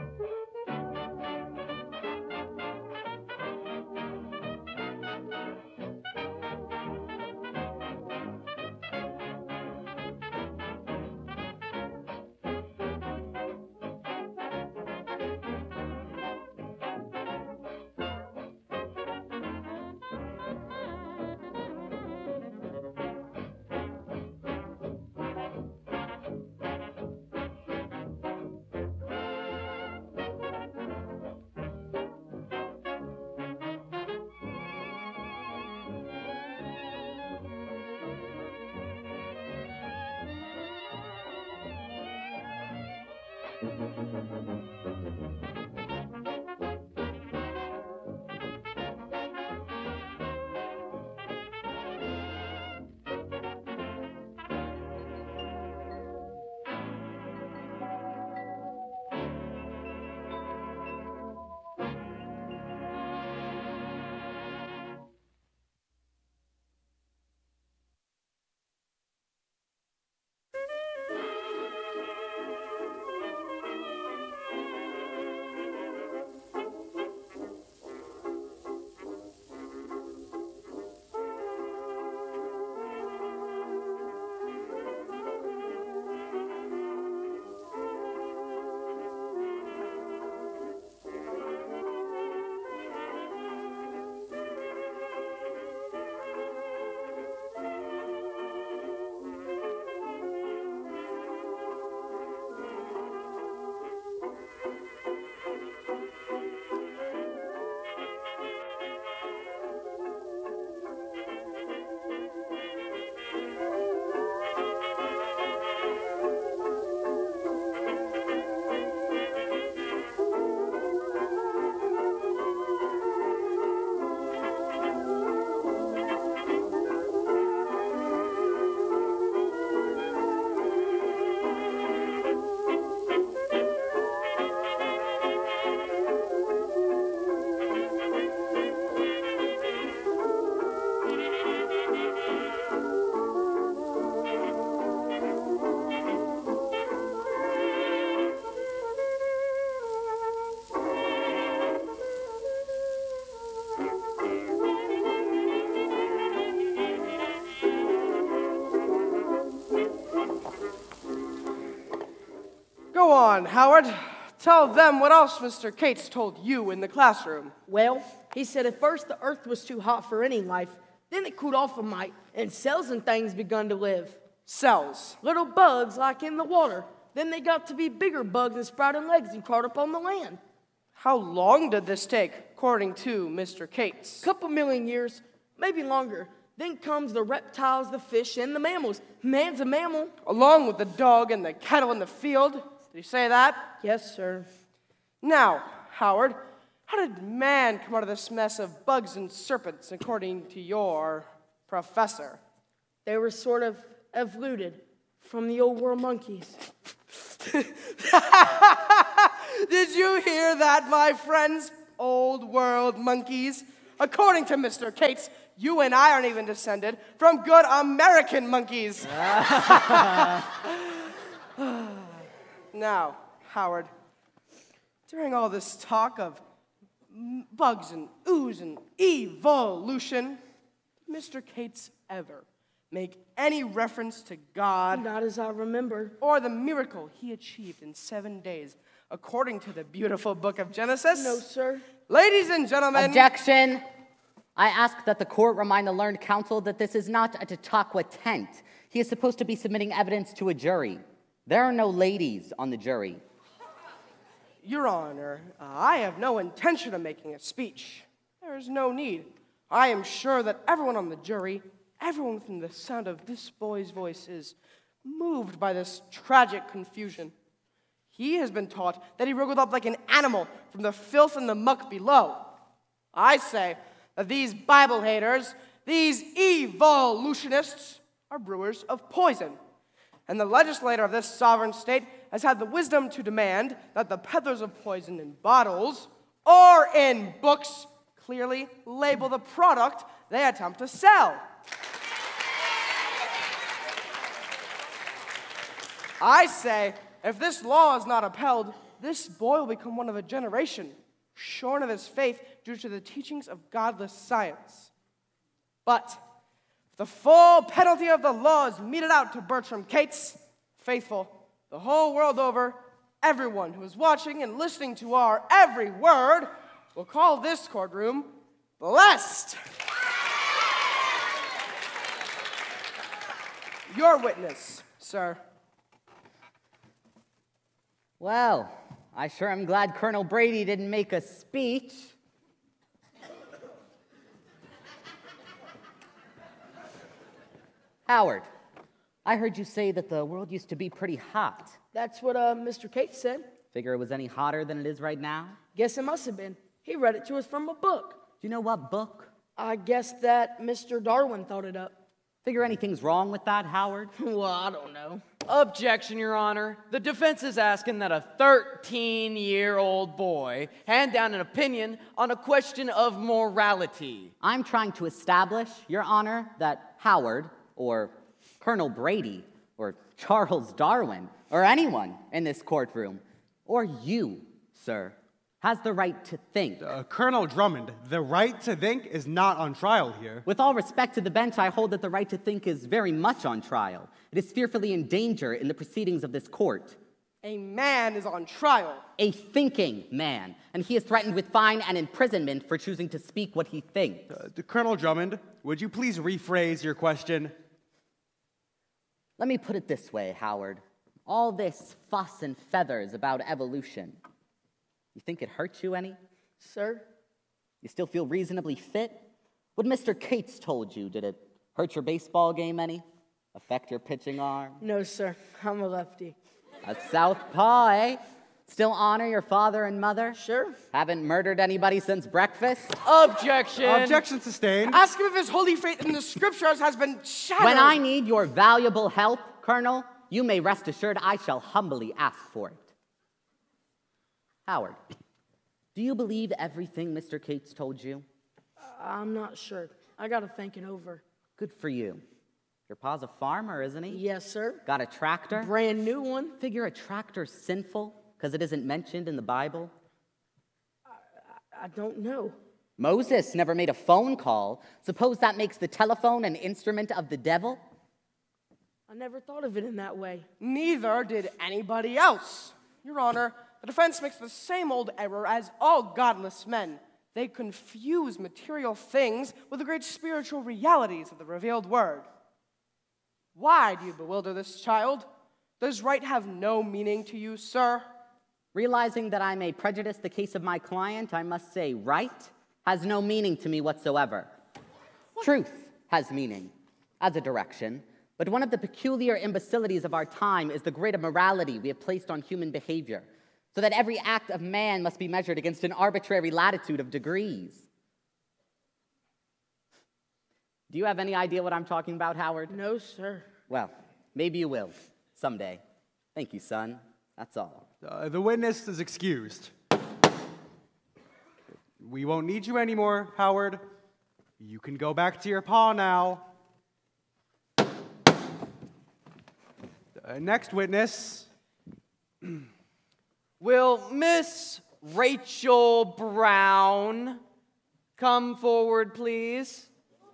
Speaker 11: Go on, Howard. Tell them what else Mister Cates told you in the classroom.
Speaker 1: Well, he said at first the earth was too hot for any life. Then it cooled off a mite, and cells and things begun to live.
Speaker 11: Cells?
Speaker 1: Little bugs like in the water. Then they got to be bigger bugs and sprouted legs and crawled up on the land.
Speaker 11: How long did this take, according to Mister Cates?
Speaker 1: Couple million years, maybe longer. Then comes the reptiles, the fish, and the mammals. Man's a mammal.
Speaker 11: Along with the dog and the cattle in the field. Did he say that?
Speaker 1: Yes, sir.
Speaker 11: Now, Howard, how did man come out of this mess of bugs and serpents, according to your professor?
Speaker 1: They were sort of evoluted from the old world monkeys.
Speaker 11: Did you hear that, my friends? Old world monkeys. According to Mister Cates, you and I aren't even descended from good American monkeys. Now, Howard, during all this talk of bugs and ooze and evolution, did Mister Cates ever make any reference to God?
Speaker 1: Not as I remember.
Speaker 11: Or the miracle he achieved in seven days, according to the beautiful book of Genesis?
Speaker 1: No, sir.
Speaker 11: Ladies and gentlemen.
Speaker 15: Objection. I ask that the court remind the learned counsel that this is not a Chautauqua tent. He is supposed to be submitting evidence to a jury. There are no ladies on the jury.
Speaker 11: Your Honor, uh, I have no intention of making a speech. There is no need. I am sure that everyone on the jury, everyone within the sound of this boy's voice is moved by this tragic confusion. He has been taught that he wriggled up like an animal from the filth and the muck below. I say that these Bible haters, these evolutionists, are brewers of poison. And the legislator of this sovereign state has had the wisdom to demand that the peddlers of poison in bottles or in books clearly label the product they attempt to sell. I say, if this law is not upheld, this boy will become one of a generation, shorn of his faith due to the teachings of godless science. But if the full penalty of the law is meted out to Bertram Cates, faithful, the whole world over, everyone who is watching and listening to our every word will call this courtroom blessed. Your witness, sir.
Speaker 15: Well, I sure am glad Colonel Brady didn't make a speech. Howard, I heard you say that the world used to be pretty hot.
Speaker 1: That's what uh, Mister Cates said.
Speaker 15: Figure it was any hotter than it is right now?
Speaker 1: Guess it must have been. He read it to us from a book.
Speaker 15: Do you know what book?
Speaker 1: I guess that Mister Darwin thought it up.
Speaker 15: Figure anything's wrong with that, Howard?
Speaker 1: Well, I don't know.
Speaker 20: Objection, Your Honor. The defense is asking that a thirteen-year-old boy hand down an opinion on a question of morality.
Speaker 15: I'm trying to establish, Your Honor, that Howard, or Colonel Brady, or Charles Darwin, or anyone in this courtroom, or you, sir, has the right to think.
Speaker 14: Uh, Colonel Drummond, the right to think is not on trial here.
Speaker 15: With all respect to the bench, I hold that the right to think is very much on trial. It is fearfully in danger in the proceedings of this court.
Speaker 11: A man is on trial.
Speaker 15: A thinking man, and he is threatened with fine and imprisonment for choosing to speak what he thinks.
Speaker 14: Uh, Colonel Drummond, would you please rephrase your question?
Speaker 15: Let me put it this way, Howard. All this fuss and feathers about evolution, you think it hurts you any?
Speaker 1: Sir?
Speaker 15: You still feel reasonably fit? What Mister Cates told you, did it hurt your baseball game any? Affect your pitching arm?
Speaker 1: No, sir. I'm a lefty.
Speaker 15: A southpaw, eh? Still honor your father and mother?
Speaker 1: Sure.
Speaker 15: Haven't murdered anybody since breakfast?
Speaker 20: Objection!
Speaker 14: Objection sustained.
Speaker 11: Ask him if his holy faith in the scriptures has been shattered.
Speaker 15: When I need your valuable help, Colonel, you may rest assured I shall humbly ask for it. Howard, do you believe everything Mister Cates told you?
Speaker 1: I'm not sure. I gotta think it over.
Speaker 15: Good for you. Your pa's a farmer, isn't he?
Speaker 1: Yes, sir.
Speaker 15: Got a tractor?
Speaker 1: Brand new one.
Speaker 15: Figure a tractor's sinful because it isn't mentioned in the Bible?
Speaker 1: I, I don't know.
Speaker 15: Moses never made a phone call. Suppose that makes the telephone an instrument of the devil?
Speaker 1: I never thought of it in that way.
Speaker 11: Neither did anybody else. Your Honor, the defense makes the same old error as all godless men. They confuse material things with the great spiritual realities of the revealed word. Why do you bewilder this child? Does right have no meaning to you, sir?
Speaker 15: Realizing that I may prejudice the case of my client, I must say right has no meaning to me whatsoever. What? Truth has meaning as a direction, but one of the peculiar imbecilities of our time is the great immorality we have placed on human behavior, so that every act of man must be measured against an arbitrary latitude of degrees. Do you have any idea what I'm talking about, Howard?
Speaker 11: No, sir.
Speaker 15: Well, maybe you will, someday. Thank you, son. That's all.
Speaker 14: Uh, the witness is excused. We won't need you anymore, Howard. You can go back to your pa now. Uh, next witness.
Speaker 20: Will Miss Rachel Brown come forward, please?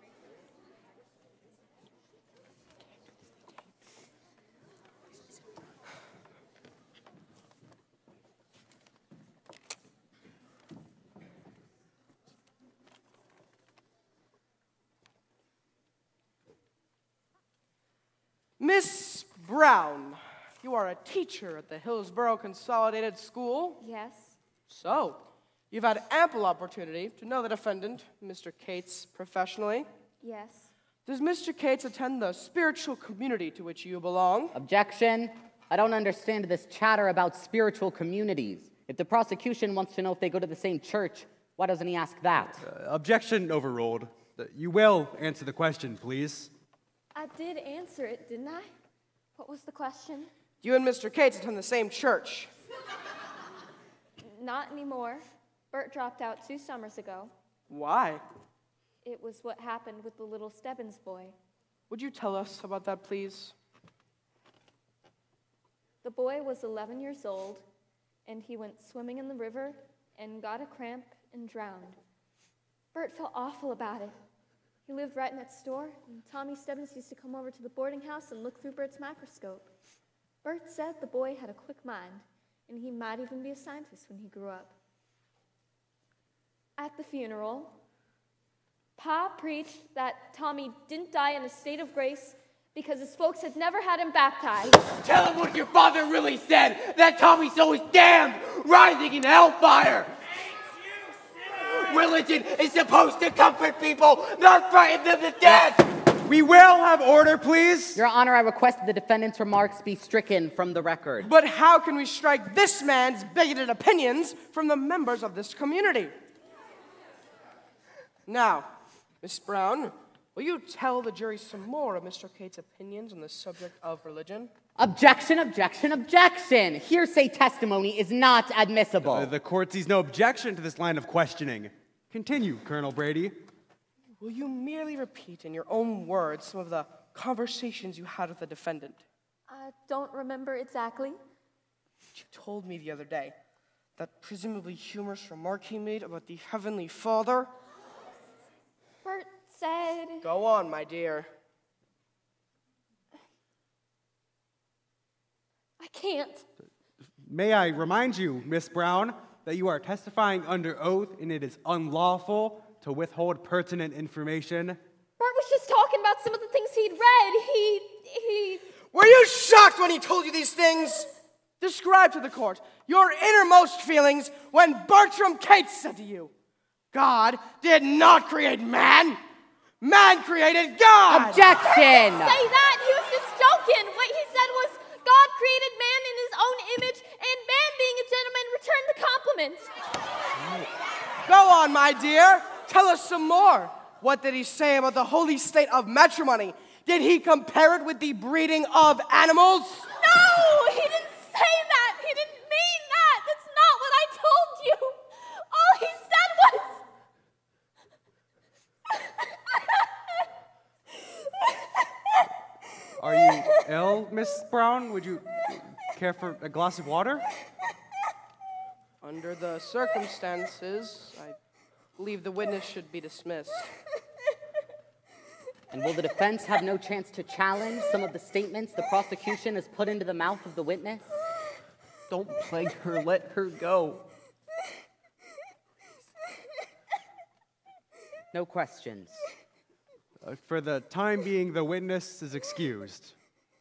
Speaker 11: Miss Brown, you are a teacher at the Hillsborough Consolidated School.
Speaker 2: Yes.
Speaker 11: So, you've had ample opportunity to know the defendant, Mister Cates, professionally.
Speaker 2: Yes.
Speaker 11: Does Mister Cates attend the spiritual community to which you belong?
Speaker 15: Objection. I don't understand this chatter about spiritual communities. If the prosecution wants to know if they go to the same church, why doesn't he ask that?
Speaker 14: Uh, objection overruled. Uh, you will answer the question, please.
Speaker 2: I did answer it, didn't I? What was the question?
Speaker 11: You and Mister Cates attend the same church.
Speaker 2: Not anymore. Bert dropped out two summers ago.
Speaker 11: Why?
Speaker 2: It was what happened with the little Stebbins boy.
Speaker 11: Would you tell us about that, please?
Speaker 2: The boy was eleven years old, and he went swimming in the river and got a cramp and drowned. Bert felt awful about it. He lived right next door, and Tommy Stebbins used to come over to the boarding house and look through Bert's microscope. Bert said the boy had a quick mind, and he might even be a scientist when he grew up. At the funeral, Pa preached that Tommy didn't die in a state of grace because his folks had never had him baptized.
Speaker 20: Tell him what your father really said, that Tommy's always damned, writhing in hellfire. Religion is supposed to comfort people, not frighten them to death!
Speaker 14: We will have order, please.
Speaker 15: Your Honor, I request that the defendant's remarks be stricken from the record.
Speaker 11: But how can we strike this man's bigoted opinions from the members of this community? Now, Miss Brown, will you tell the jury some more of Mister Cates' opinions on the subject of religion?
Speaker 15: Objection, objection, objection! Hearsay testimony is not admissible.
Speaker 14: Uh, the court sees no objection to this line of questioning. Continue, Colonel Brady.
Speaker 11: Will you merely repeat in your own words some of the conversations you had with the defendant?
Speaker 2: I don't remember exactly.
Speaker 11: You told me the other day that presumably humorous remark he made about the Heavenly Father.
Speaker 2: Bert said...
Speaker 11: Go on, my dear.
Speaker 2: I can't.
Speaker 14: May I remind you, Miss Brown, that you are testifying under oath and it is unlawful to withhold pertinent information?
Speaker 2: Bert was just talking about some of the things he'd read. He... he...
Speaker 11: Were you shocked when he told you these things? Describe to the court your innermost feelings when Bartram Cates said to you, God did not create man. Man created God.
Speaker 15: Objection.
Speaker 2: He didn't say that. He was just joking. What he said was God created man in his own image, and man, being a gentleman, returned the compliment.
Speaker 11: Go on, my dear. Tell us some more. What did he say about the holy state of matrimony? Did he compare it with the breeding of animals?
Speaker 2: No, he didn't say that. He didn't mean that. That's not what I told you. All he said was...
Speaker 14: Are you ill, Miss Brown? Would you care for a glass of water?
Speaker 11: Under the circumstances, I believe the witness should be dismissed.
Speaker 15: And will the defense have no chance to challenge some of the statements the prosecution has put into the mouth of the witness?
Speaker 4: Don't plague her, let her go.
Speaker 15: No questions.
Speaker 14: Uh, for the time being, the witness is excused.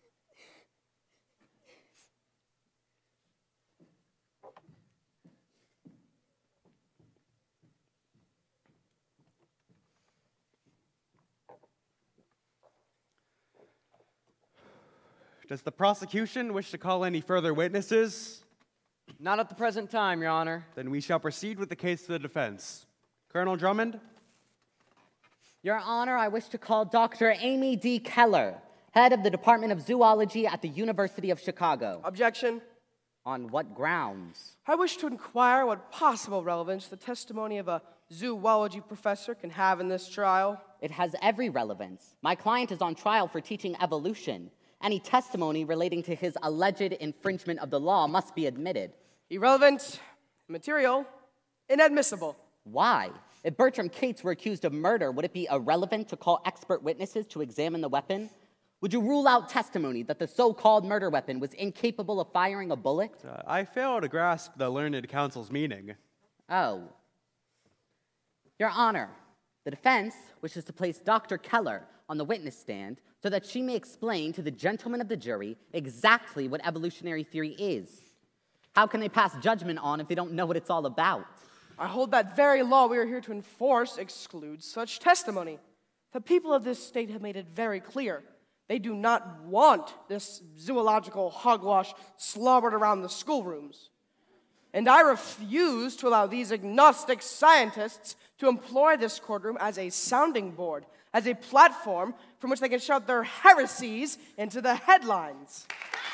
Speaker 14: Does the prosecution wish to call any further witnesses?
Speaker 20: Not at the present time, Your Honor.
Speaker 14: Then we shall proceed with the case to the defense. Colonel Drummond?
Speaker 15: Your Honor, I wish to call Doctor Amy D. Keller, head of the Department of Zoology at the University of Chicago.
Speaker 11: Objection.
Speaker 15: On what grounds?
Speaker 11: I wish to inquire what possible relevance the testimony of a zoology professor can have in this trial.
Speaker 15: It has every relevance. My client is on trial for teaching evolution. Any testimony relating to his alleged infringement of the law must be admitted.
Speaker 11: Irrelevant, immaterial, inadmissible.
Speaker 15: Why? If Bertram Cates were accused of murder, would it be irrelevant to call expert witnesses to examine the weapon? Would you rule out testimony that the so-called murder weapon was incapable of firing a bullet?
Speaker 14: Uh, I fail to grasp the learned counsel's meaning.
Speaker 15: Oh. Your Honor, the defense wishes to place Doctor Keller on the witness stand so that she may explain to the gentlemen of the jury exactly what evolutionary theory is. How can they pass judgment on if they don't know what it's all about?
Speaker 11: I hold that very law we are here to enforce excludes such testimony. The people of this state have made it very clear. They do not want this zoological hogwash slobbered around the schoolrooms. And I refuse to allow these agnostic scientists to employ this courtroom as a sounding board, as a platform from which they can shout their heresies into the headlines.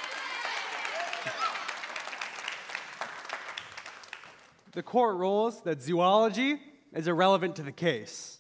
Speaker 14: The court rules that zoology is irrelevant to the case.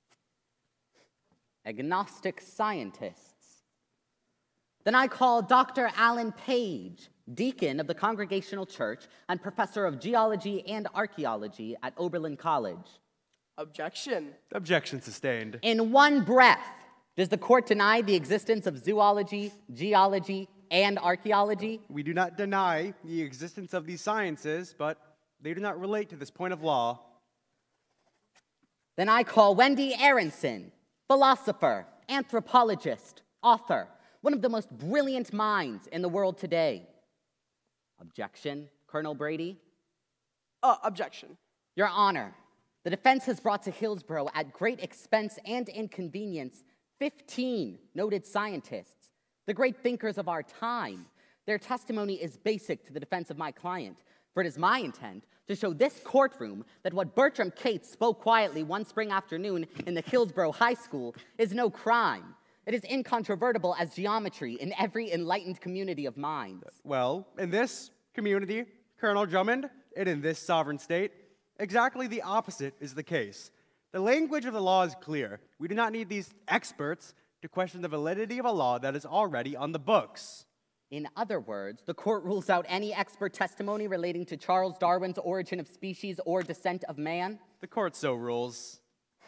Speaker 15: Agnostic scientists. Then I call Doctor Alan Page, deacon of the Congregational Church and professor of geology and archaeology at Oberlin College.
Speaker 11: Objection.
Speaker 14: Objection sustained.
Speaker 15: In one breath, does the court deny the existence of zoology, geology, and archaeology?
Speaker 14: We do not deny the existence of these sciences, but they do not relate to this point of law.
Speaker 15: Then I call Wendy Aronson, philosopher, anthropologist, author, one of the most brilliant minds in the world today. Objection, Colonel Brady?
Speaker 11: Uh, objection.
Speaker 15: Your Honor, the defense has brought to Hillsborough at great expense and inconvenience fifteen noted scientists, the great thinkers of our time. Their testimony is basic to the defense of my client, for it is my intent to show this courtroom that what Bertram Cates spoke quietly one spring afternoon in the Hillsborough High School is no crime. It is incontrovertible as geometry in every enlightened community of minds.
Speaker 14: Well, in this community, Colonel Drummond, and in this sovereign state, exactly the opposite is the case. The language of the law is clear. We do not need these experts to question the validity of a law that is already on the books.
Speaker 15: In other words, the court rules out any expert testimony relating to Charles Darwin's Origin of Species or Descent of Man?
Speaker 14: The court so rules.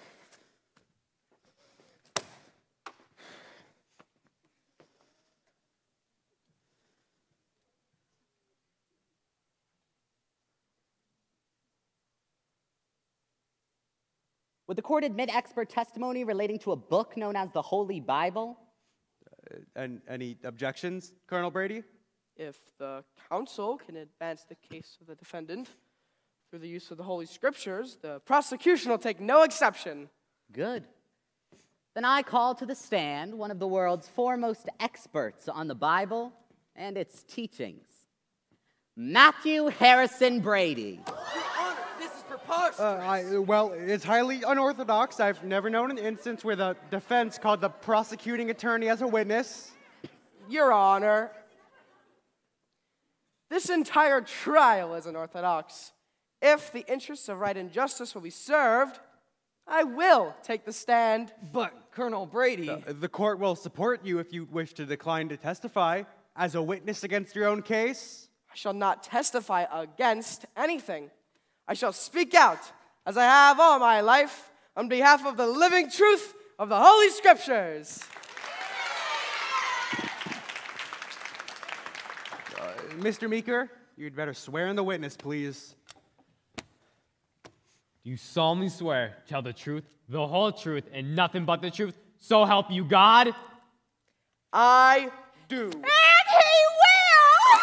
Speaker 15: Would the court admit expert testimony relating to a book known as the Holy Bible?
Speaker 14: Uh, and any objections, Colonel Brady?
Speaker 11: If the counsel can advance the case of the defendant through the use of the Holy Scriptures, the prosecution will take no exception.
Speaker 15: Good. Then I call to the stand one of the world's foremost experts on the Bible and its teachings, Matthew Harrison Brady.
Speaker 11: This is preposterous.
Speaker 14: Uh, I, well, it's highly unorthodox. I've never known an instance where the defense called the prosecuting attorney as a witness.
Speaker 11: Your Honor, this entire trial is unorthodox. If the interests of right and justice will be served, I will take the stand.
Speaker 20: But, Colonel Brady...
Speaker 14: The, the court will support you if you wish to decline to testify as a witness against your own case.
Speaker 11: I shall not testify against anything. I shall speak out, as I have all my life, on behalf of the living truth of the Holy Scriptures.
Speaker 14: Uh, Mister Meeker, you'd better swear in the witness, please.
Speaker 3: Do you solemnly swear to tell the truth, the whole truth, and nothing but the truth, so help you God?
Speaker 11: I do.
Speaker 5: And he will!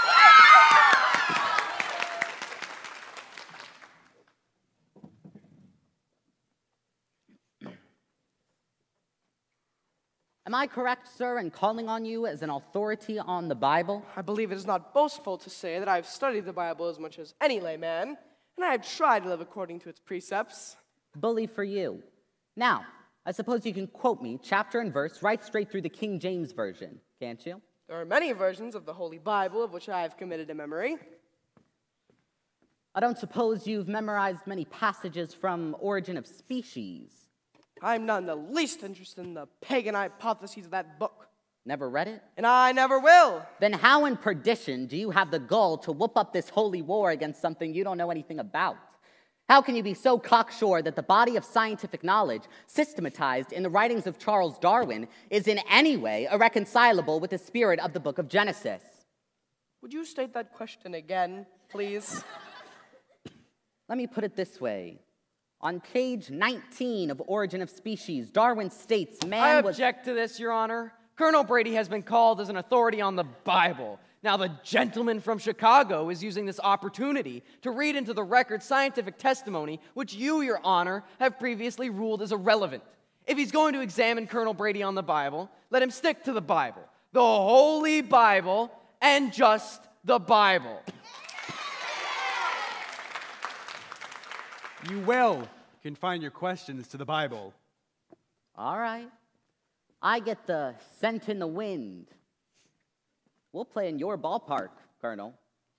Speaker 15: Am I correct, sir, in calling on you as an authority on the Bible?
Speaker 11: I believe it is not boastful to say that I have studied the Bible as much as any layman, and I have tried to live according to its precepts.
Speaker 15: Bully for you. Now, I suppose you can quote me, chapter and verse, right straight through the King James Version, can't you?
Speaker 11: There are many versions of the Holy Bible of which I have committed to memory.
Speaker 15: I don't suppose you've memorized many passages from Origin of Species.
Speaker 11: I'm not in the least interested in the pagan hypotheses of that book.
Speaker 15: Never read it?
Speaker 11: And I never will.
Speaker 15: Then how in perdition do you have the gall to whoop up this holy war against something you don't know anything about? How can you be so cocksure that the body of scientific knowledge, systematized in the writings of Charles Darwin, is in any way irreconcilable with the spirit of the book of Genesis?
Speaker 11: Would you state that question again, please?
Speaker 15: Let me put it this way. On page nineteen of Origin of Species, Darwin states man
Speaker 6: I
Speaker 15: was...
Speaker 6: object to this, Your Honor. Colonel Brady has been called as an authority on the Bible. Now, the gentleman from Chicago is using this opportunity to read into the record scientific testimony which you, Your Honor, have previously ruled as irrelevant. If he's going to examine Colonel Brady on the Bible, let him stick to the Bible, the Holy Bible, and just the Bible.
Speaker 14: You will confine your questions to the Bible.
Speaker 15: All right. I get the scent in the wind. We'll play in your ballpark, Colonel.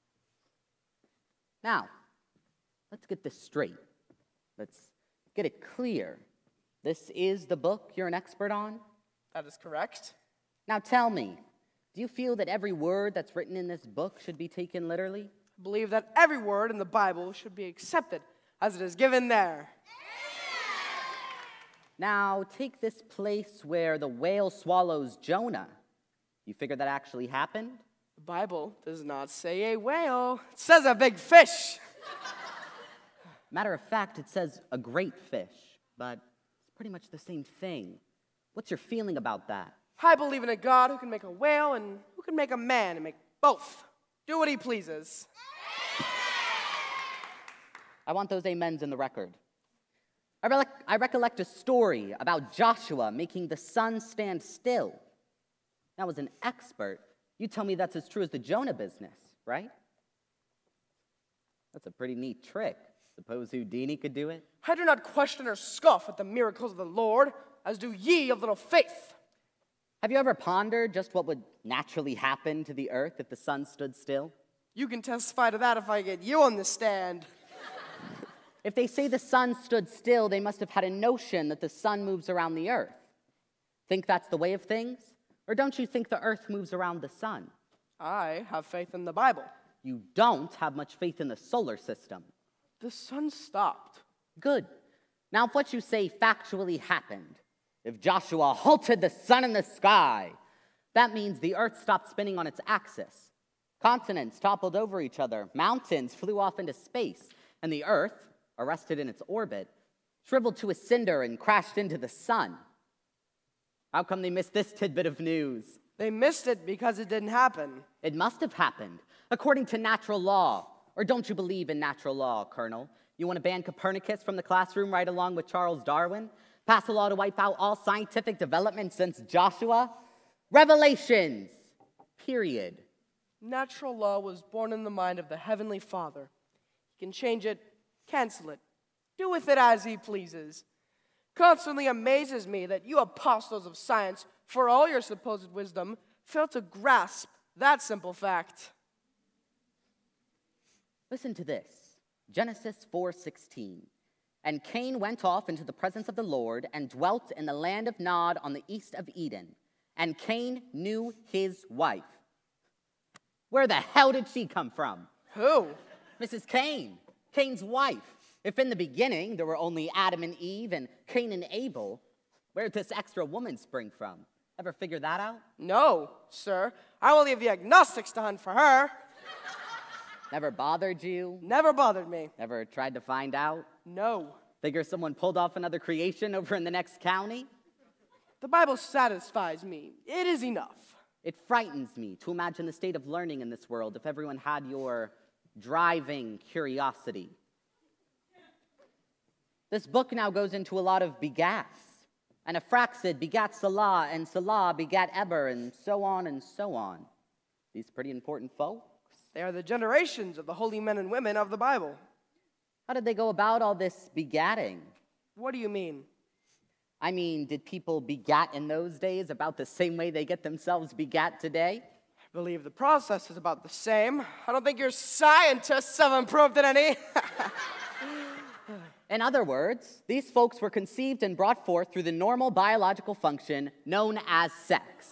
Speaker 15: Now, let's get this straight. Let's get it clear. This is the book you're an expert on?
Speaker 11: That is correct.
Speaker 15: Now tell me, do you feel that every word that's written in this book should be taken literally?
Speaker 11: I believe that every word in the Bible should be accepted as it is given there.
Speaker 15: Now, take this place where the whale swallows Jonah. You figure that actually happened?
Speaker 11: The Bible does not say a whale. It says a big fish.
Speaker 15: Matter of fact, it says a great fish, but it's pretty much the same thing. What's your feeling about that?
Speaker 11: I believe in a God who can make a whale and who can make a man and make both. Do what he pleases.
Speaker 15: I want those amens in the record. I, re- I recollect a story about Joshua making the sun stand still. Now, as an expert, you tell me that's as true as the Jonah business, right? That's a pretty neat trick. Suppose Houdini could do it?
Speaker 11: I do not question or scoff at the miracles of the Lord, as do ye of little faith.
Speaker 15: Have you ever pondered just what would naturally happen to the earth if the sun stood still?
Speaker 11: You can testify to that if I get you on the stand.
Speaker 15: If they say the sun stood still, they must have had a notion that the sun moves around the earth. Think that's the way of things? Or don't you think the earth moves around the sun?
Speaker 11: I have faith in the Bible.
Speaker 15: You don't have much faith in the solar system.
Speaker 11: The sun stopped.
Speaker 15: Good. Now, if what you say factually happened, if Joshua halted the sun in the sky, that means the earth stopped spinning on its axis. Continents toppled over each other, mountains flew off into space, and the earth, arrested in its orbit, shriveled to a cinder and crashed into the sun. How come they missed this tidbit of news?
Speaker 11: They missed it because it didn't happen.
Speaker 15: It must have happened, according to natural law. Or don't you believe in natural law, Colonel? You want to ban Copernicus from the classroom right along with Charles Darwin? Pass a law to wipe out all scientific development since Joshua? Revelations, period.
Speaker 11: Natural law was born in the mind of the Heavenly Father. He can change it, cancel it, do with it as he pleases. Constantly amazes me that you apostles of science, for all your supposed wisdom, fail to grasp that simple fact.
Speaker 15: Listen to this, Genesis four sixteen. And Cain went off into the presence of the Lord and dwelt in the land of Nod on the east of Eden. And Cain knew his wife. Where the hell did she come from?
Speaker 11: Who?
Speaker 15: Missus Cain, Cain's wife. If in the beginning there were only Adam and Eve and Cain and Abel, where did this extra woman spring from? Ever figure that out?
Speaker 11: No, sir. I will leave the agnostics to hunt for her.
Speaker 15: Never bothered you?
Speaker 11: Never bothered me.
Speaker 15: Never tried to find out?
Speaker 11: No.
Speaker 15: Figure someone pulled off another creation over in the next county?
Speaker 11: The Bible satisfies me. It is enough.
Speaker 15: It frightens me to imagine the state of learning in this world if everyone had your driving curiosity. This book now goes into a lot of begats. And Ephraxid begat Salah, and Salah begat Eber, and so on and so on. These pretty important folks.
Speaker 11: They are the generations of the holy men and women of the Bible.
Speaker 15: How did they go about all this begatting?
Speaker 11: What do you mean?
Speaker 15: I mean, did people begat in those days about the same way they get themselves begat today?
Speaker 11: I believe the process is about the same. I don't think your scientists have improved it any.
Speaker 15: In other words, these folks were conceived and brought forth through the normal biological function known as sex.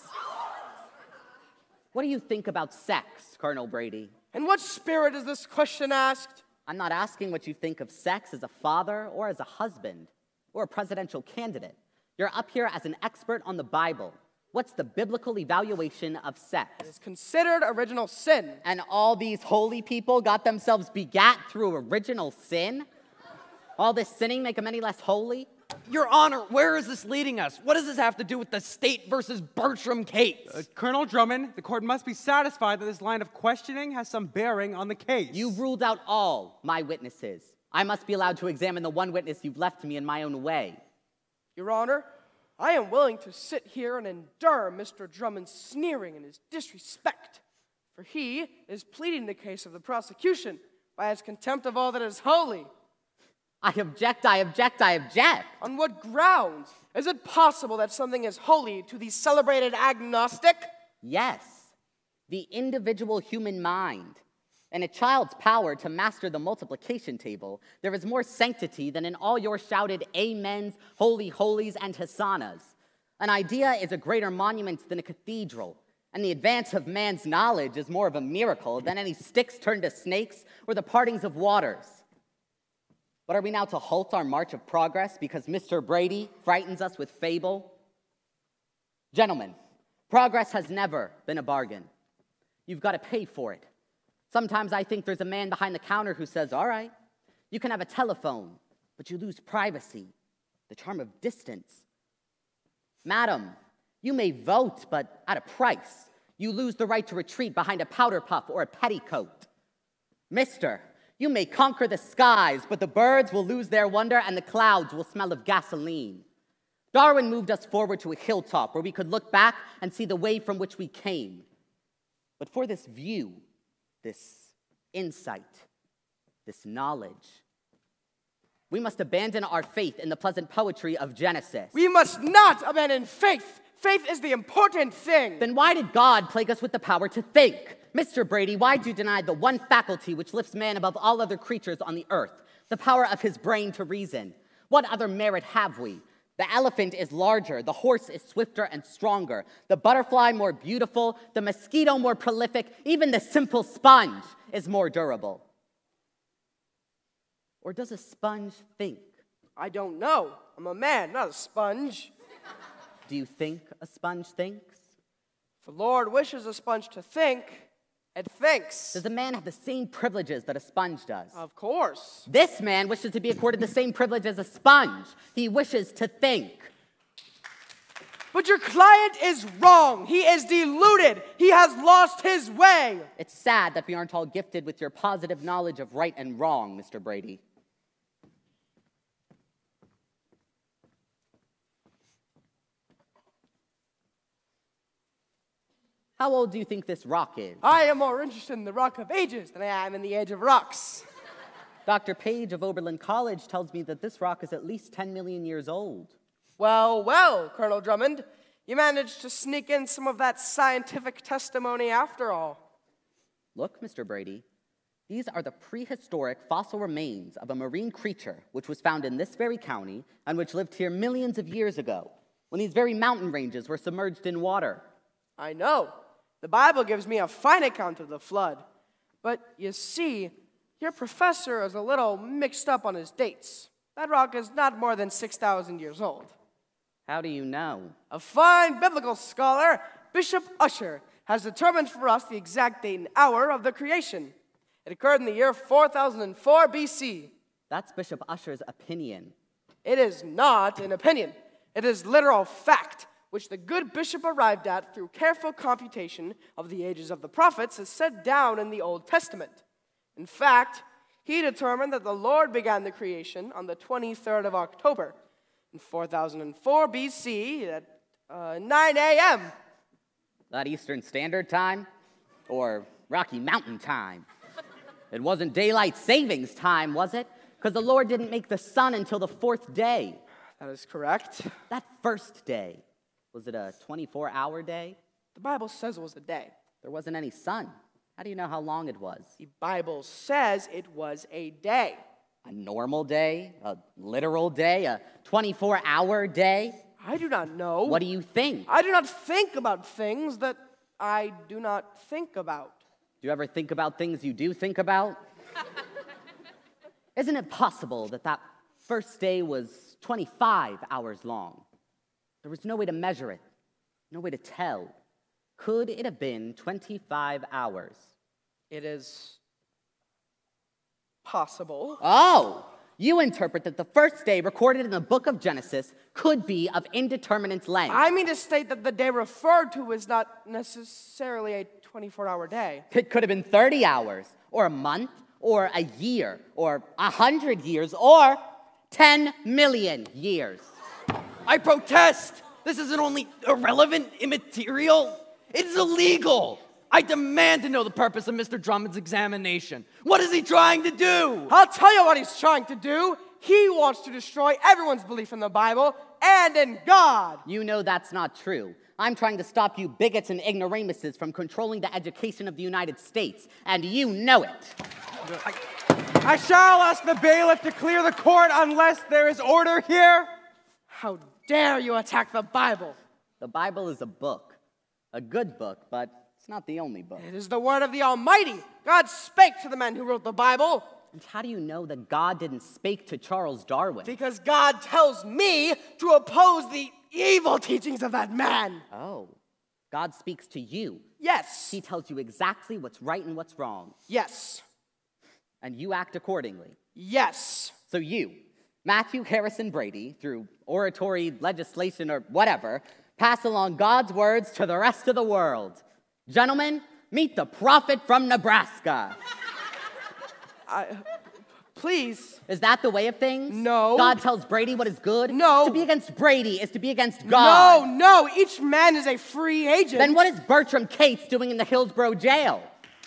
Speaker 15: What do you think about sex, Colonel Brady?
Speaker 11: In what spirit is this question asked?
Speaker 15: I'm not asking what you think of sex as a father or as a husband or a presidential candidate. You're up here as an expert on the Bible. What's the biblical evaluation of sex?
Speaker 11: It's considered original sin.
Speaker 15: And all these holy people got themselves begat through original sin? All this sinning make them any less holy?
Speaker 20: Your Honor, where is this leading us? What does this have to do with the state versus Bertram case?
Speaker 14: Uh, Colonel Drummond, the court must be satisfied that this line of questioning has some bearing on the case.
Speaker 15: You've ruled out all my witnesses. I must be allowed to examine the one witness you've left me in my own way.
Speaker 11: Your Honor, I am willing to sit here and endure Mister Drummond's sneering and his disrespect, for he is pleading the case of the prosecution by his contempt of all that is holy.
Speaker 15: I object, I object, I object.
Speaker 11: On what grounds? Is it possible that something is holy to the celebrated agnostic?
Speaker 15: Yes, the individual human mind. In a child's power to master the multiplication table, there is more sanctity than in all your shouted amens, holy holies, and hosannas. An idea is a greater monument than a cathedral, and the advance of man's knowledge is more of a miracle than any sticks turned to snakes or the partings of waters. But are we now to halt our march of progress because Mister Brady frightens us with fable? Gentlemen, progress has never been a bargain. You've got to pay for it. Sometimes I think there's a man behind the counter who says, all right, you can have a telephone, but you lose privacy, the charm of distance. Madam, you may vote, but at a price. You lose the right to retreat behind a powder puff or a petticoat. Mister, you may conquer the skies, but the birds will lose their wonder and the clouds will smell of gasoline. Darwin moved us forward to a hilltop where we could look back and see the way from which we came. But for this view, this insight, this knowledge, we must abandon our faith in the pleasant poetry of Genesis.
Speaker 11: We must not abandon faith. Faith is the important thing.
Speaker 15: Then why did God plague us with the power to think? Mister Brady, why do you deny the one faculty which lifts man above all other creatures on the earth, the power of his brain to reason? What other merit have we? The elephant is larger, the horse is swifter and stronger, the butterfly more beautiful, the mosquito more prolific, even the simple sponge is more durable. Or does a sponge think?
Speaker 11: I don't know. I'm a man, not a sponge.
Speaker 15: Do you think a sponge thinks?
Speaker 11: If the Lord wishes a sponge to think, it thinks.
Speaker 15: Does a man have the same privileges that a sponge does?
Speaker 11: Of course.
Speaker 15: This man wishes to be accorded the same privilege as a sponge. He wishes to think.
Speaker 11: But your client is wrong. He is deluded. He has lost his way.
Speaker 15: It's sad that we aren't all gifted with your positive knowledge of right and wrong, Mister Brady. How old do you think this rock is?
Speaker 11: I am more interested in the Rock of Ages than I am in the Age of Rocks.
Speaker 15: Doctor Page of Oberlin College tells me that this rock is at least ten million years old.
Speaker 11: Well, well, Colonel Drummond, you managed to sneak in some of that scientific testimony after all.
Speaker 15: Look, Mister Brady, these are the prehistoric fossil remains of a marine creature which was found in this very county and which lived here millions of years ago, when these very mountain ranges were submerged in water.
Speaker 11: I know. The Bible gives me a fine account of the flood. But you see, your professor is a little mixed up on his dates. That rock is not more than six thousand years old.
Speaker 15: How do you know?
Speaker 11: A fine biblical scholar, Bishop Usher, has determined for us the exact date and hour of the creation. It occurred in the year four thousand four B C.
Speaker 15: That's Bishop Usher's opinion.
Speaker 11: It is not an opinion. It is literal fact, which the good bishop arrived at through careful computation of the ages of the prophets as set down in the Old Testament. In fact, he determined that the Lord began the creation on the twenty-third of October in four thousand four B C at uh, nine a m
Speaker 15: That Eastern Standard Time? Or Rocky Mountain Time? It wasn't daylight savings time, was it? Because the Lord didn't make the sun until the fourth day.
Speaker 11: That is correct.
Speaker 15: That first day, was it a twenty-four hour day?
Speaker 11: The Bible says it was a day.
Speaker 15: There wasn't any sun. How do you know how long it was?
Speaker 11: The Bible says it was a day.
Speaker 15: A normal day? A literal day? A twenty-four hour day?
Speaker 11: I do not know.
Speaker 15: What do you think?
Speaker 11: I do not think about things that I do not think about.
Speaker 15: Do you ever think about things you do think about? Isn't it possible that that first day was twenty-five hours long? There was no way to measure it, no way to tell. Could it have been twenty-five hours?
Speaker 11: It is possible.
Speaker 15: Oh, you interpret that the first day recorded in the book of Genesis could be of indeterminate length.
Speaker 11: I mean to state that the day referred to is not necessarily a twenty-four hour day.
Speaker 15: It could have been thirty hours, or a month, or a year, or a hundred years, or ten million years.
Speaker 6: I protest! This isn't only irrelevant, immaterial, it's illegal! I demand to know the purpose of Mister Drummond's examination. What is he trying to do?
Speaker 11: I'll tell you what he's trying to do. He wants to destroy everyone's belief in the Bible and in God.
Speaker 15: You know that's not true. I'm trying to stop you bigots and ignoramuses from controlling the education of the United States, and you know it.
Speaker 14: I, I shall ask the bailiff to clear the court unless there is order here.
Speaker 11: How dare you attack the Bible?
Speaker 15: The Bible is a book, a good book, but it's not the only book.
Speaker 11: It is the word of the Almighty. God spake to the man who wrote the Bible.
Speaker 15: And how do you know that God didn't speak to Charles Darwin?
Speaker 11: Because God tells me to oppose the evil teachings of that man.
Speaker 15: Oh, God speaks to you.
Speaker 11: Yes.
Speaker 15: He tells you exactly what's right and what's wrong.
Speaker 11: Yes.
Speaker 15: And you act accordingly.
Speaker 11: Yes.
Speaker 15: So you, Matthew Harrison Brady, through oratory, legislation, or whatever, pass along God's words to the rest of the world. Gentlemen, meet the prophet from Nebraska.
Speaker 11: I, please.
Speaker 15: Is that the way of things?
Speaker 11: No.
Speaker 15: God tells Brady what is good?
Speaker 11: No.
Speaker 15: To be against Brady is to be against God.
Speaker 11: No, no. Each man is a free agent.
Speaker 15: Then what is Bertram Cates doing in the Hillsborough jail?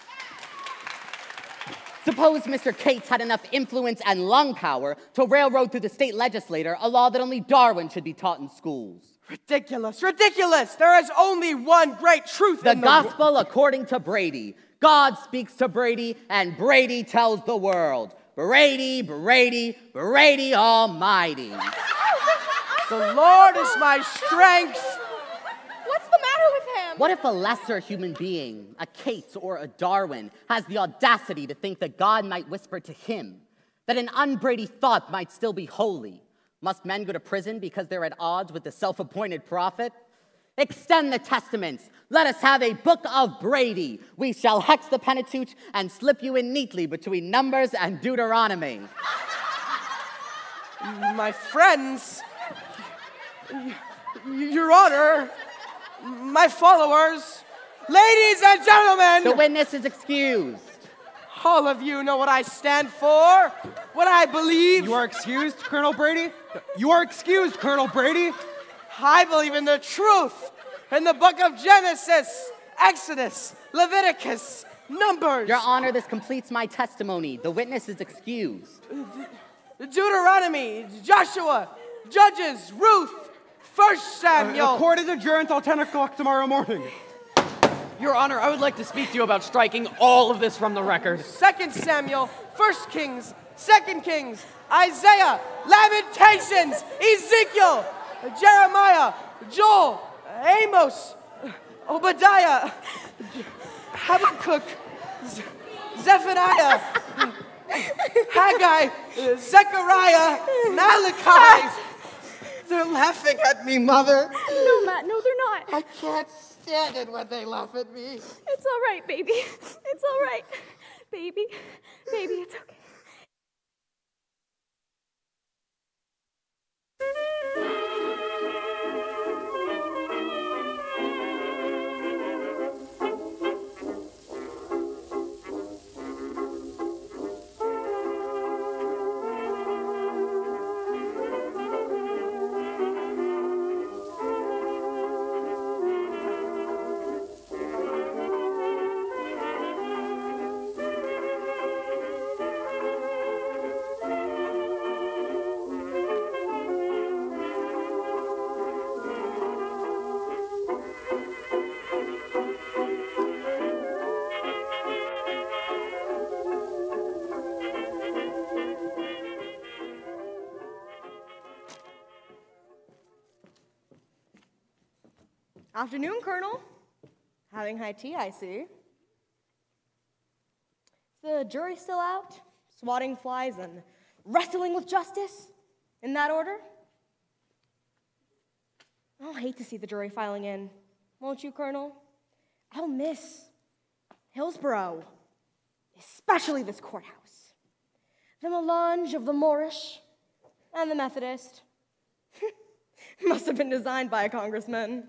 Speaker 15: Suppose Mister Cates had enough influence and lung power to railroad through the state legislature a law that only Darwin should be taught in schools.
Speaker 11: Ridiculous, ridiculous. There is only one great truth
Speaker 15: the
Speaker 11: in the
Speaker 15: gospel according to Brady. God speaks to Brady, and Brady tells the world. Brady, Brady, Brady Almighty.
Speaker 11: The Lord is my strength.
Speaker 5: What's the matter with him?
Speaker 15: What if a lesser human being, a Cates or a Darwin, has the audacity to think that God might whisper to him, that an un-Brady thought might still be holy? Must men go to prison because they're at odds with the self-appointed prophet? Extend the testaments. Let us have a book of Brady. We shall hex the Pentateuch and slip you in neatly between Numbers and Deuteronomy.
Speaker 11: My friends, Your Honor, my followers, ladies and gentlemen.
Speaker 15: The witness is excused.
Speaker 11: All of you know what I stand for, what I believe.
Speaker 14: You are excused, Colonel Brady. You are excused, Colonel Brady.
Speaker 11: I believe in the truth in the book of Genesis, Exodus, Leviticus, Numbers.
Speaker 15: Your Honor, this completes my testimony. The witness is excused.
Speaker 11: Deuteronomy, Joshua, Judges, Ruth, First Samuel.
Speaker 14: Uh, the court is adjourned till ten o'clock tomorrow morning.
Speaker 6: Your Honor, I would like to speak to you about striking all of this from the record.
Speaker 11: Second Samuel, First Kings, Second Kings, Isaiah, Lamentations, Ezekiel, Jeremiah, Joel, Amos, Obadiah, Habakkuk, Z- Zephaniah, Haggai, Zechariah, Malachi. They're laughing at me, Mother.
Speaker 5: No, Matt, no, they're not.
Speaker 11: I can't stand it when they laugh at me.
Speaker 5: It's all right, baby. It's all right. Baby, baby, it's okay. Afternoon, Colonel. Having high tea, I see. Is the jury still out? Swatting flies and wrestling with justice? In that order? I'll hate to see the jury filing in. Won't you, Colonel? I'll miss Hillsborough, especially this courthouse. The melange of the Moorish and the Methodist. Must have been designed by a congressman.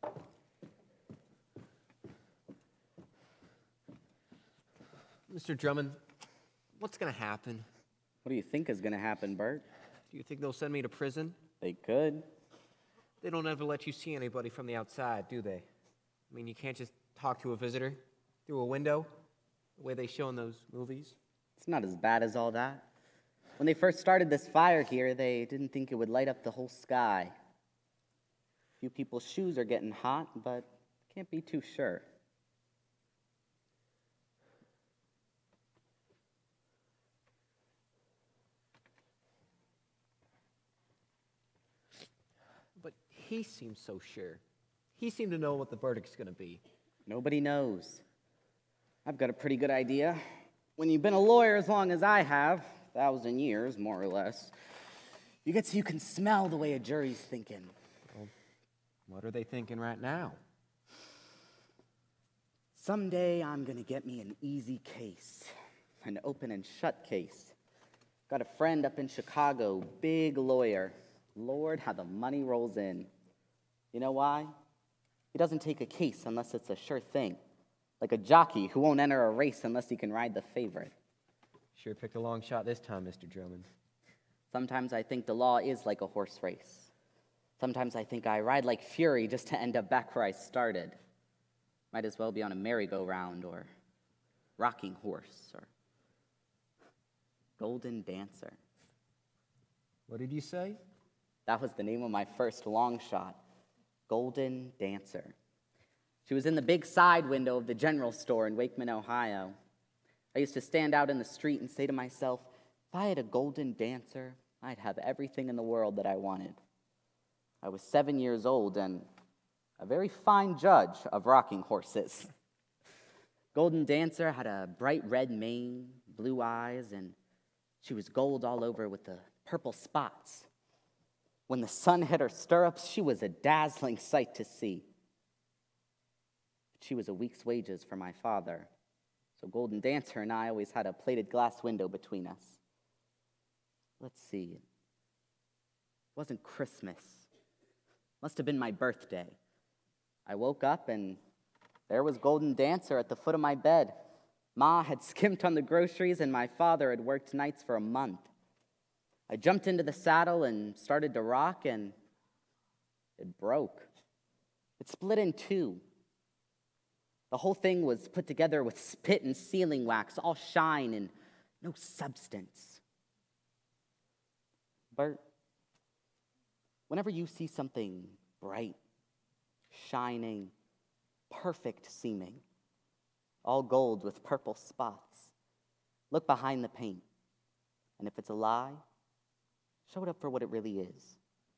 Speaker 4: Mister Drummond, what's gonna happen?
Speaker 15: What do you think is gonna happen, Bert?
Speaker 4: Do you think they'll send me to prison?
Speaker 15: They could.
Speaker 4: They don't ever let you see anybody from the outside, do they? I mean, you can't just talk to a visitor through a window, the way they show in those movies.
Speaker 15: It's not as bad as all that. When they first started this fire here, they didn't think it would light up the whole sky. A few people's shoes are getting hot, but can't be too sure.
Speaker 4: But he seems so sure. He seemed to know what the verdict's gonna be.
Speaker 15: Nobody knows. I've got a pretty good idea. When you've been a lawyer as long as I have, a thousand years, more or less, you get so you can smell the way a jury's thinking.
Speaker 4: Well, what are they thinking right now?
Speaker 15: Someday I'm gonna get me an easy case, an open and shut case. Got a friend up in Chicago, big lawyer. Lord, how the money rolls in. You know why? He doesn't take a case unless it's a sure thing. Like a jockey who won't enter a race unless he can ride the favorite.
Speaker 4: Sure picked a long shot this time, Mister Drummond.
Speaker 15: Sometimes I think the law is like a horse race. Sometimes I think I ride like fury just to end up back where I started. Might as well be on a merry-go-round or rocking horse or golden dancer.
Speaker 4: What did you say?
Speaker 15: That was the name of my first long shot, Golden Dancer. She was in the big side window of the general store in Wakeman, Ohio. I used to stand out in the street and say to myself, if I had a golden dancer, I'd have everything in the world that I wanted. I was seven years old and a very fine judge of rocking horses. Golden Dancer had a bright red mane, blue eyes, and she was gold all over with the purple spots. When the sun hit her stirrups, she was a dazzling sight to see. But she was a week's wages for my father, so Golden Dancer and I always had a plated glass window between us. Let's see. It wasn't Christmas. Must have been my birthday. I woke up and there was Golden Dancer at the foot of my bed. Ma had skimped on the groceries and my father had worked nights for a month. I jumped into the saddle and started to rock, and it broke. It split in two. The whole thing was put together with spit and sealing wax, all shine and no substance. Bert, whenever you see something bright, shining, perfect seeming, all gold with purple spots, look behind the paint, and if it's a lie, show it up for what it really is.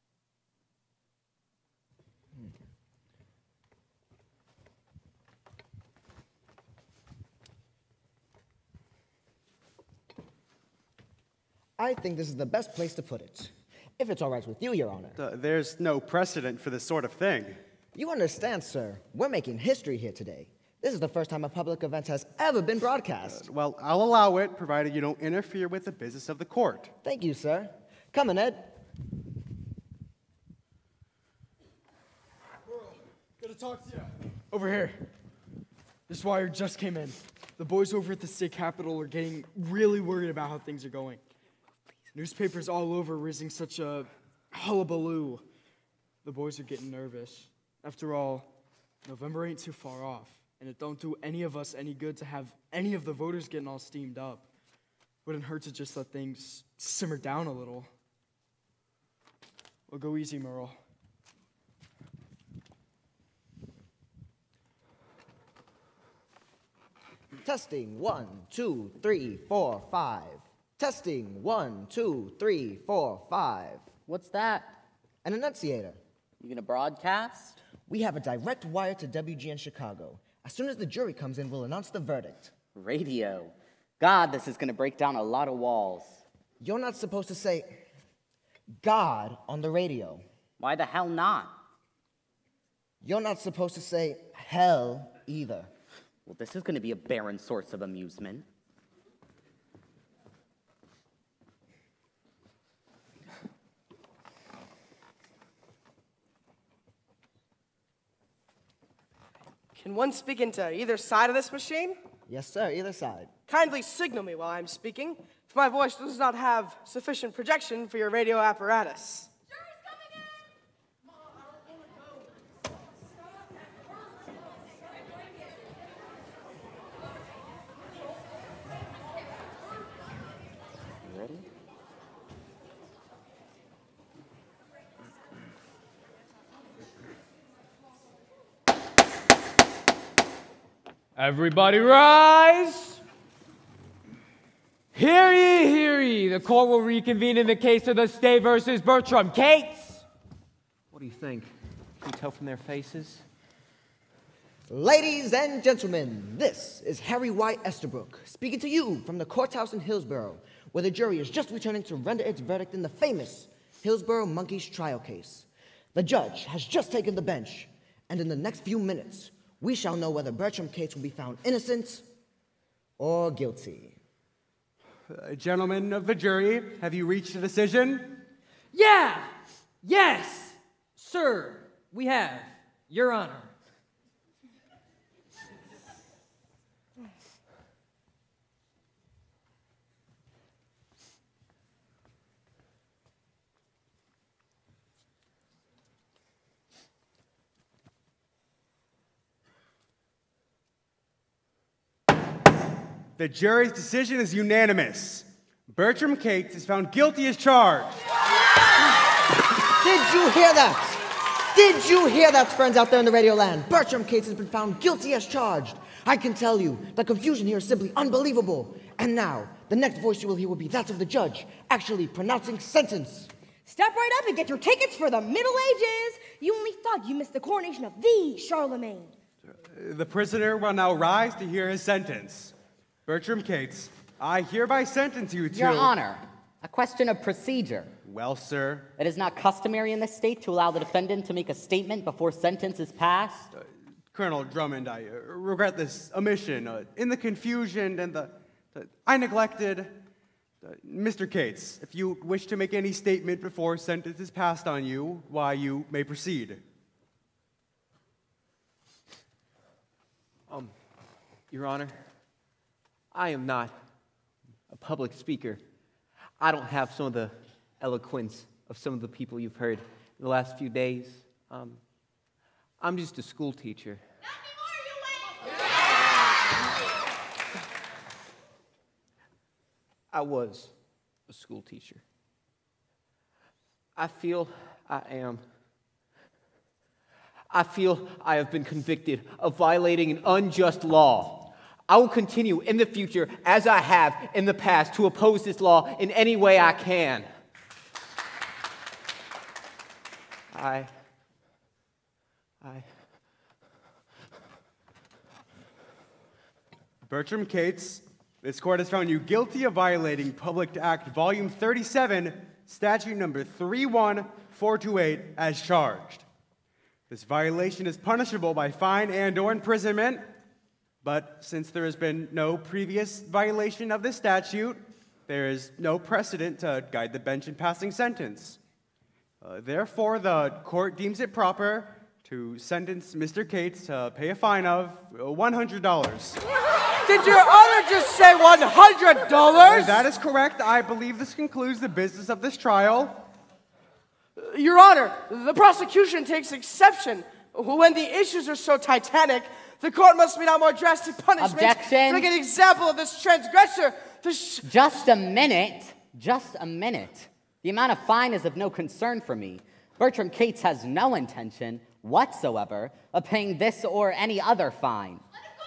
Speaker 21: I think this is the best place to put it. If it's all right with you, Your Honor.
Speaker 14: Uh, there's no precedent for this sort of thing.
Speaker 21: You understand, sir. We're making history here today. This is the first time a public event has ever been broadcast.
Speaker 14: Uh, well, I'll allow it, provided you don't interfere with the business of the court.
Speaker 21: Thank you, sir. Come in, Ed.
Speaker 13: Gotta talk to you. Over here. This wire just came in. The boys over at the state capitol are getting really worried about how things are going. Newspapers all over raising such a hullabaloo. The boys are getting nervous. After all, November ain't too far off, and it don't do any of us any good to have any of the voters getting all steamed up. Wouldn't hurt to just let things simmer down a little. Well, go easy, Merle.
Speaker 21: Testing, one, two, three, four, five. Testing, one, two, three, four, five.
Speaker 15: What's that?
Speaker 21: An enunciator.
Speaker 15: You gonna broadcast?
Speaker 21: We have a direct wire to W G N Chicago. As soon as the jury comes in, we'll announce the verdict.
Speaker 15: Radio. God, this is going to break down a lot of walls.
Speaker 21: You're not supposed to say God on the radio.
Speaker 15: Why the hell not?
Speaker 21: You're not supposed to say hell either.
Speaker 15: Well, this is going to be a barren source of amusement.
Speaker 11: Can one speak into either side of this machine?
Speaker 21: Yes, sir, either side.
Speaker 11: Kindly signal me while I'm speaking, if my voice does not have sufficient projection for your radio apparatus.
Speaker 15: Ready?
Speaker 3: Everybody rise! Hear ye, hear ye! The court will reconvene in the case of the State versus Bertram Cates!
Speaker 4: What do you think? Can you tell from their faces?
Speaker 21: Ladies and gentlemen, this is Harry White Estabrook speaking to you from the courthouse in Hillsborough, where the jury is just returning to render its verdict in the famous Hillsborough Monkeys trial case. The judge has just taken the bench, and in the next few minutes, we shall know whether Bertram Cates will be found innocent or guilty.
Speaker 14: Uh, gentlemen of the jury, have you reached a decision?
Speaker 7: Yeah! Yes! Sir, we have, Your Honor.
Speaker 14: The jury's decision is unanimous. Bertram Cates is found guilty as charged.
Speaker 21: Did you hear that? Did you hear that, friends out there in the radio land? Bertram Cates has been found guilty as charged. I can tell you, the confusion here is simply unbelievable. And now, the next voice you will hear will be that of the judge, actually pronouncing sentence.
Speaker 5: Step right up and get your tickets for the Middle Ages. You only thought you missed the coronation of the Charlemagne.
Speaker 14: The prisoner will now rise to hear his sentence. Bertram Cates, I hereby sentence you to...
Speaker 15: Your Honor, a question of procedure.
Speaker 14: Well, sir.
Speaker 15: It is not customary in this state to allow the defendant to make a statement before sentence is passed.
Speaker 14: Uh, Colonel Drummond, I uh, regret this omission. Uh, in the confusion and the... the I neglected... Uh, Mister Cates, if you wish to make any statement before sentence is passed on you, why, you may proceed.
Speaker 4: Um, Your Honor, I am not a public speaker. I don't have some of the eloquence of some of the people you've heard in the last few days. Um, I'm just a school teacher. I was a school teacher. I feel I am. I feel I have been convicted of violating an unjust law. I will continue in the future, as I have in the past, to oppose this law in any way I can. I... I...
Speaker 14: Bertram Cates, this court has found you guilty of violating Public Act Volume thirty-seven, Statute Number three one four two eight, as charged. This violation is punishable by fine and or imprisonment, but since there has been no previous violation of this statute, there is no precedent to guide the bench in passing sentence. Uh, therefore, the court deems it proper to sentence Mister Cates to pay a fine of one hundred dollars.
Speaker 11: Did your honor just say one hundred dollars?
Speaker 14: That is correct. I believe this concludes the business of this trial.
Speaker 11: Your honor, the prosecution takes exception. When the issues are so titanic, the court must mete out more drastic punishments.
Speaker 15: Objection.
Speaker 11: To make an example of this transgressor. This
Speaker 15: Just a minute. Just a minute. The amount of fine is of no concern for me. Bertram Cates has no intention whatsoever of paying this or any other fine.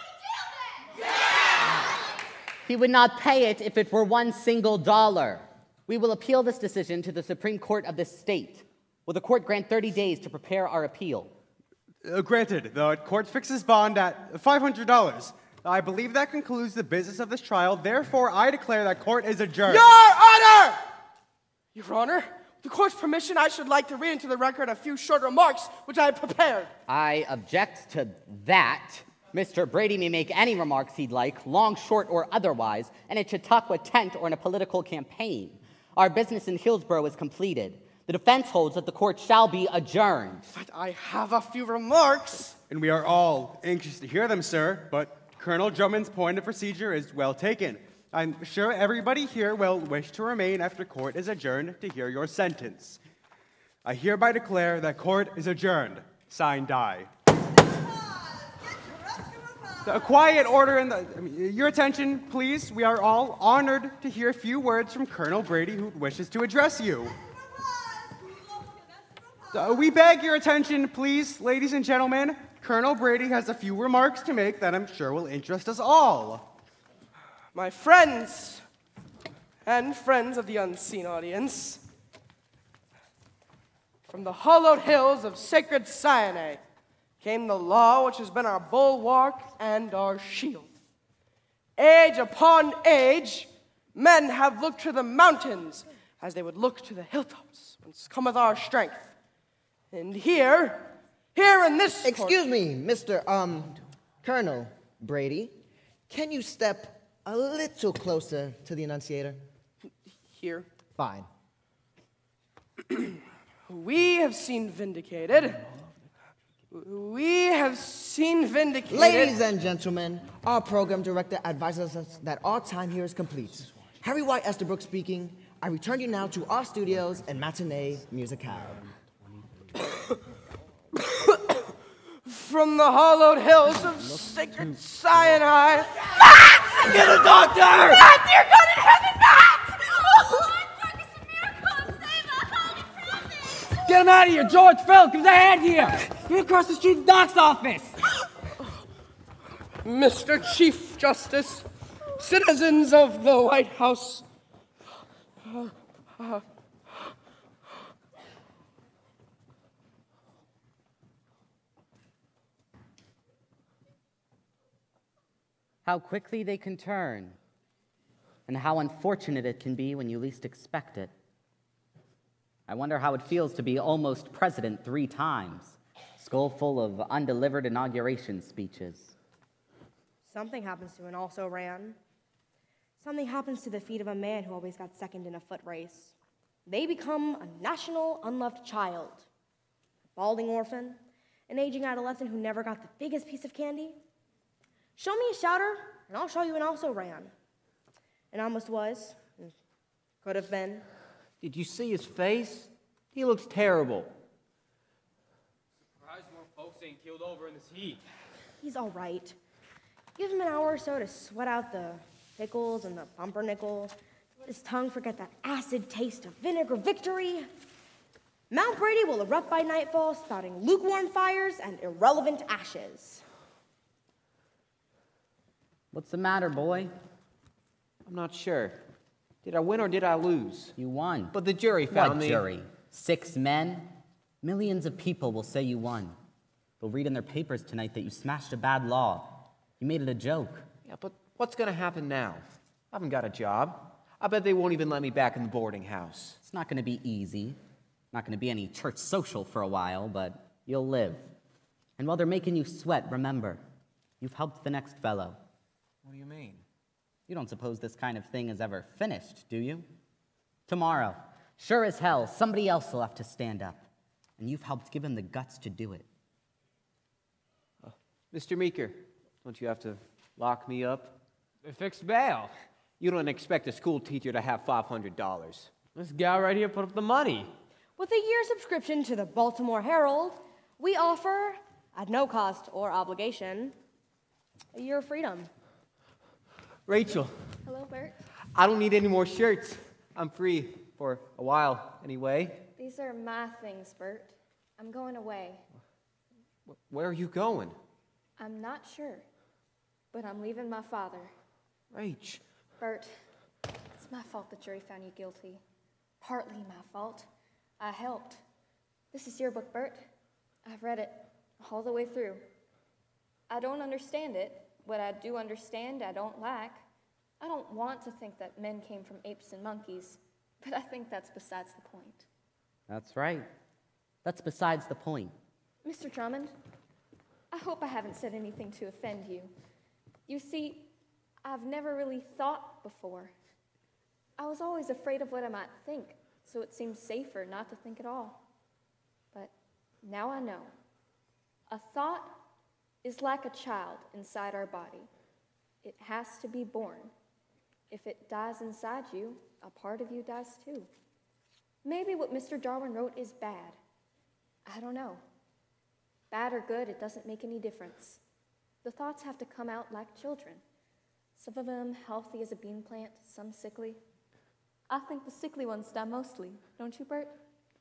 Speaker 15: He would not pay it if it were one single dollar. We will appeal this decision to the Supreme Court of this state. Will the court grant thirty days to prepare our appeal?
Speaker 14: Uh, granted, the court fixes bond at five hundred dollars. I believe that concludes the business of this trial. Therefore, I declare that court is adjourned.
Speaker 11: Your Honor! Your Honor, with the court's permission, I should like to read into the record a few short remarks which I have prepared.
Speaker 15: I object to that. Mister Brady may make any remarks he'd like, long, short, or otherwise, and at Chautauqua tent or in a political campaign. Our business in Hillsborough is completed. The defense holds that the court shall be adjourned.
Speaker 11: But I have a few remarks.
Speaker 14: And we are all anxious to hear them, sir, but Colonel Drummond's point of procedure is well taken. I'm sure everybody here will wish to remain after court is adjourned to hear your sentence. I hereby declare that court is adjourned. Signed, I. A quiet order in the... I mean, your attention, please. We are all honored to hear a few words from Colonel Brady, who wishes to address you. Uh, we beg your attention, please, ladies and gentlemen. Colonel Brady has a few remarks to make that I'm sure will interest us all.
Speaker 11: My friends and friends of the unseen audience, from the hollowed hills of sacred Sinai came the law which has been our bulwark and our shield. Age upon age, men have looked to the mountains as they would look to the hilltops, whence cometh our strength. And here, here in this...
Speaker 21: Excuse me, Mister Um, Colonel Brady. Can you step a little closer to the enunciator?
Speaker 11: Here.
Speaker 21: Fine.
Speaker 11: We have seen vindicated. We have seen vindicated.
Speaker 21: Ladies and gentlemen, our program director advises us that our time here is complete. Harry White Estabrook speaking. I return you now to our studios and Matinee Musicale.
Speaker 11: From the hollowed hills of sacred Sinai. Matt! Get a doctor!
Speaker 9: Matt, dear God in heaven, Matt!
Speaker 3: Get him out of here, George Phil, give us a hand here. Get across the street to the doc's office.
Speaker 11: Mister Chief Justice, citizens of the White House. Uh, uh,
Speaker 15: How quickly they can turn, and how unfortunate it can be when you least expect it. I wonder how it feels to be almost president three times, skull full of undelivered inauguration speeches.
Speaker 5: Something happens to an also ran. Something happens to the feet of a man who always got second in a foot race. They become a national unloved child, a balding orphan, an aging adolescent who never got the biggest piece of candy. Show me a shouter, and I'll show you an also ran. It almost was, and could have been.
Speaker 4: Did you see his face? He looks terrible.
Speaker 3: Surprised more folks ain't killed over in this heat.
Speaker 5: He's all right. Give him an hour or so to sweat out the pickles and the pumpernickel. Let his tongue forget that acid taste of vinegar victory. Mount Brady will erupt by nightfall, spouting lukewarm fires and irrelevant ashes.
Speaker 15: What's the matter, boy?
Speaker 4: I'm not sure. Did I win or did I lose?
Speaker 15: You won.
Speaker 4: But the jury found
Speaker 15: what
Speaker 4: me.
Speaker 15: Jury? Six men? Millions of people will say you won. They'll read in their papers tonight that you smashed a bad law. You made it a joke.
Speaker 4: Yeah, but what's going to happen now? I haven't got a job. I bet they won't even let me back in the boarding house.
Speaker 15: It's not going to be easy. Not going to be any church social for a while, but you'll live. And while they're making you sweat, remember, you've helped the next fellow.
Speaker 4: What do you mean?
Speaker 15: You don't suppose this kind of thing is ever finished, do you? Tomorrow, sure as hell, somebody else will have to stand up. And you've helped give him the guts to do it.
Speaker 4: Uh, Mister Meeker, don't you have to lock me up?
Speaker 3: They fixed bail.
Speaker 4: You don't expect a school teacher to have five hundred dollars.
Speaker 3: This guy right here put up the money.
Speaker 5: With a year subscription to the Baltimore Herald, we offer, at no cost or obligation, a year of freedom.
Speaker 4: Rachel.
Speaker 5: Hello, Bert.
Speaker 4: I don't need any more shirts. I'm free for a while, anyway.
Speaker 2: These are my things, Bert. I'm going away.
Speaker 4: Where are you going?
Speaker 2: I'm not sure, but I'm leaving my father.
Speaker 4: Rach.
Speaker 2: Bert, it's my fault the jury found you guilty. Partly my fault. I helped. This is your book, Bert. I've read it all the way through. I don't understand it. What I do understand, I don't lack. I don't want to think that men came from apes and monkeys, but I think that's besides the point.
Speaker 15: That's right. That's besides the point.
Speaker 2: Mister Drummond, I hope I haven't said anything to offend you. You see, I've never really thought before. I was always afraid of what I might think, so it seemed safer not to think at all. But now I know. A thought is like a child inside our body. It has to be born. If it dies inside you, a part of you dies too. Maybe what Mister Darwin wrote is bad. I don't know. Bad or good, it doesn't make any difference. The thoughts have to come out like children. Some of them healthy as a bean plant, some sickly. I think the sickly ones die mostly, don't you, Bert?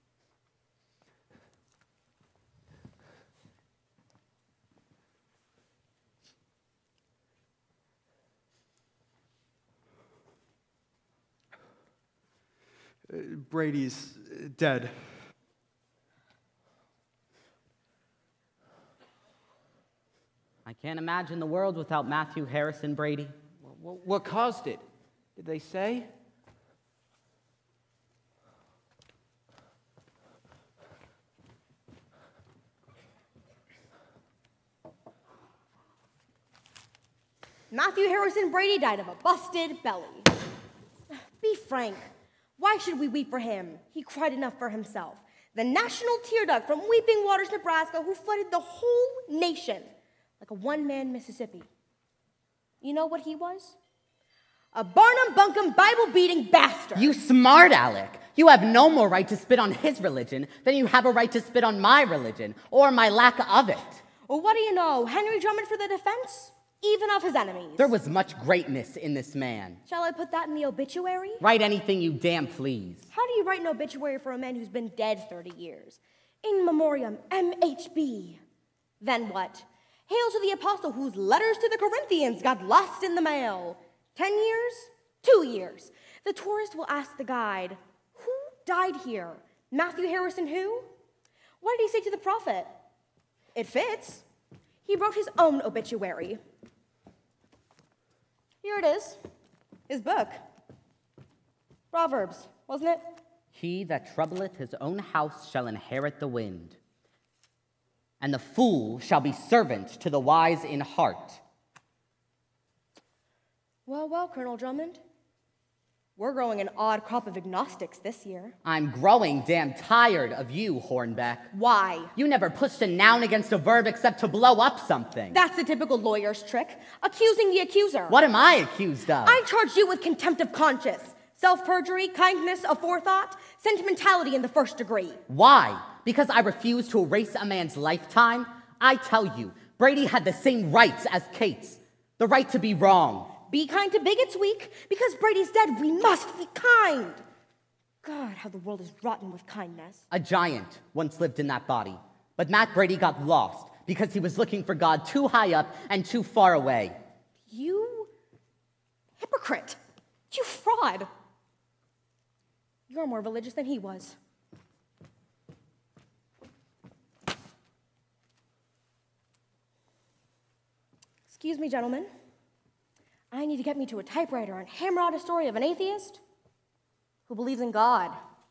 Speaker 14: Uh, Brady's uh, dead.
Speaker 15: I can't imagine the world without Matthew Harrison Brady.
Speaker 4: What, what caused it? Did they say?
Speaker 5: Matthew Harrison Brady died of a busted belly. Be frank. Why should we weep for him? He cried enough for himself. The national tear duct from Weeping Waters, Nebraska, who flooded the whole nation like a one-man Mississippi. You know what he was? A Barnum-Bunkum Bible-beating bastard.
Speaker 15: You smart Alec. You have no more right to spit on his religion than you have a right to spit on my religion, or my lack of it.
Speaker 5: Well, what do you know? Henry Drummond for the defense? Even of his enemies.
Speaker 15: There was much greatness in this man.
Speaker 5: Shall I put that in the obituary?
Speaker 15: Write anything you damn please.
Speaker 5: How do you write an obituary for a man who's been dead thirty years? In memoriam, M H B. Then what? Hail to the apostle whose letters to the Corinthians got lost in the mail. Ten years? Two years. The tourist will ask the guide, who died here? Matthew Harrison who? What did he say to the prophet? It fits. He wrote his own obituary. Here it is. His book. Proverbs, wasn't it?
Speaker 15: He that troubleth his own house shall inherit the wind, and the fool shall be servant to the wise in heart.
Speaker 5: Well, well, Colonel Drummond. We're growing an odd crop of agnostics this year.
Speaker 15: I'm growing damn tired of you, Hornbeck.
Speaker 5: Why?
Speaker 15: You never pushed a noun against a verb except to blow up something.
Speaker 5: That's the typical lawyer's trick, accusing the accuser.
Speaker 15: What am I accused of?
Speaker 5: I charge you with contempt of conscience, self-perjury, kindness, aforethought, sentimentality in the first degree.
Speaker 15: Why? Because I refuse to erase a man's lifetime? I tell you, Brady had the same rights as Kate's. The right to be wrong.
Speaker 5: Be kind to bigots, weak. Because Brady's dead, we must be kind. God, how the world is rotten with kindness.
Speaker 15: A giant once lived in that body, but Matt Brady got lost because he was looking for God too high up and too far away.
Speaker 5: You hypocrite. You fraud. You're more religious than he was. Excuse me, gentlemen. I need to get me to a typewriter and hammer out a story of an atheist who believes in God.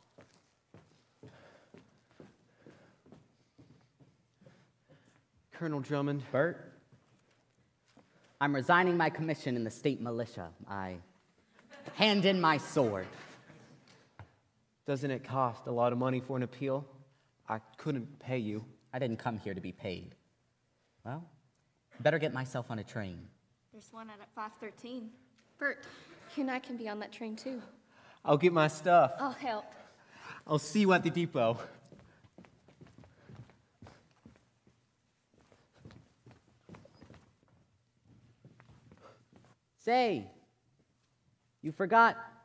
Speaker 4: Colonel Drummond.
Speaker 15: Bert? I'm resigning my commission in the state militia. I hand in my sword.
Speaker 4: Doesn't it cost a lot of money for an appeal? I couldn't pay you.
Speaker 15: I didn't come here to be paid. Well, better get myself on a train.
Speaker 2: There's one out at five thirteen. Bert, you and I can be on that train too.
Speaker 4: I'll get my stuff.
Speaker 2: I'll help.
Speaker 4: I'll see you at the depot.
Speaker 15: Say, you forgot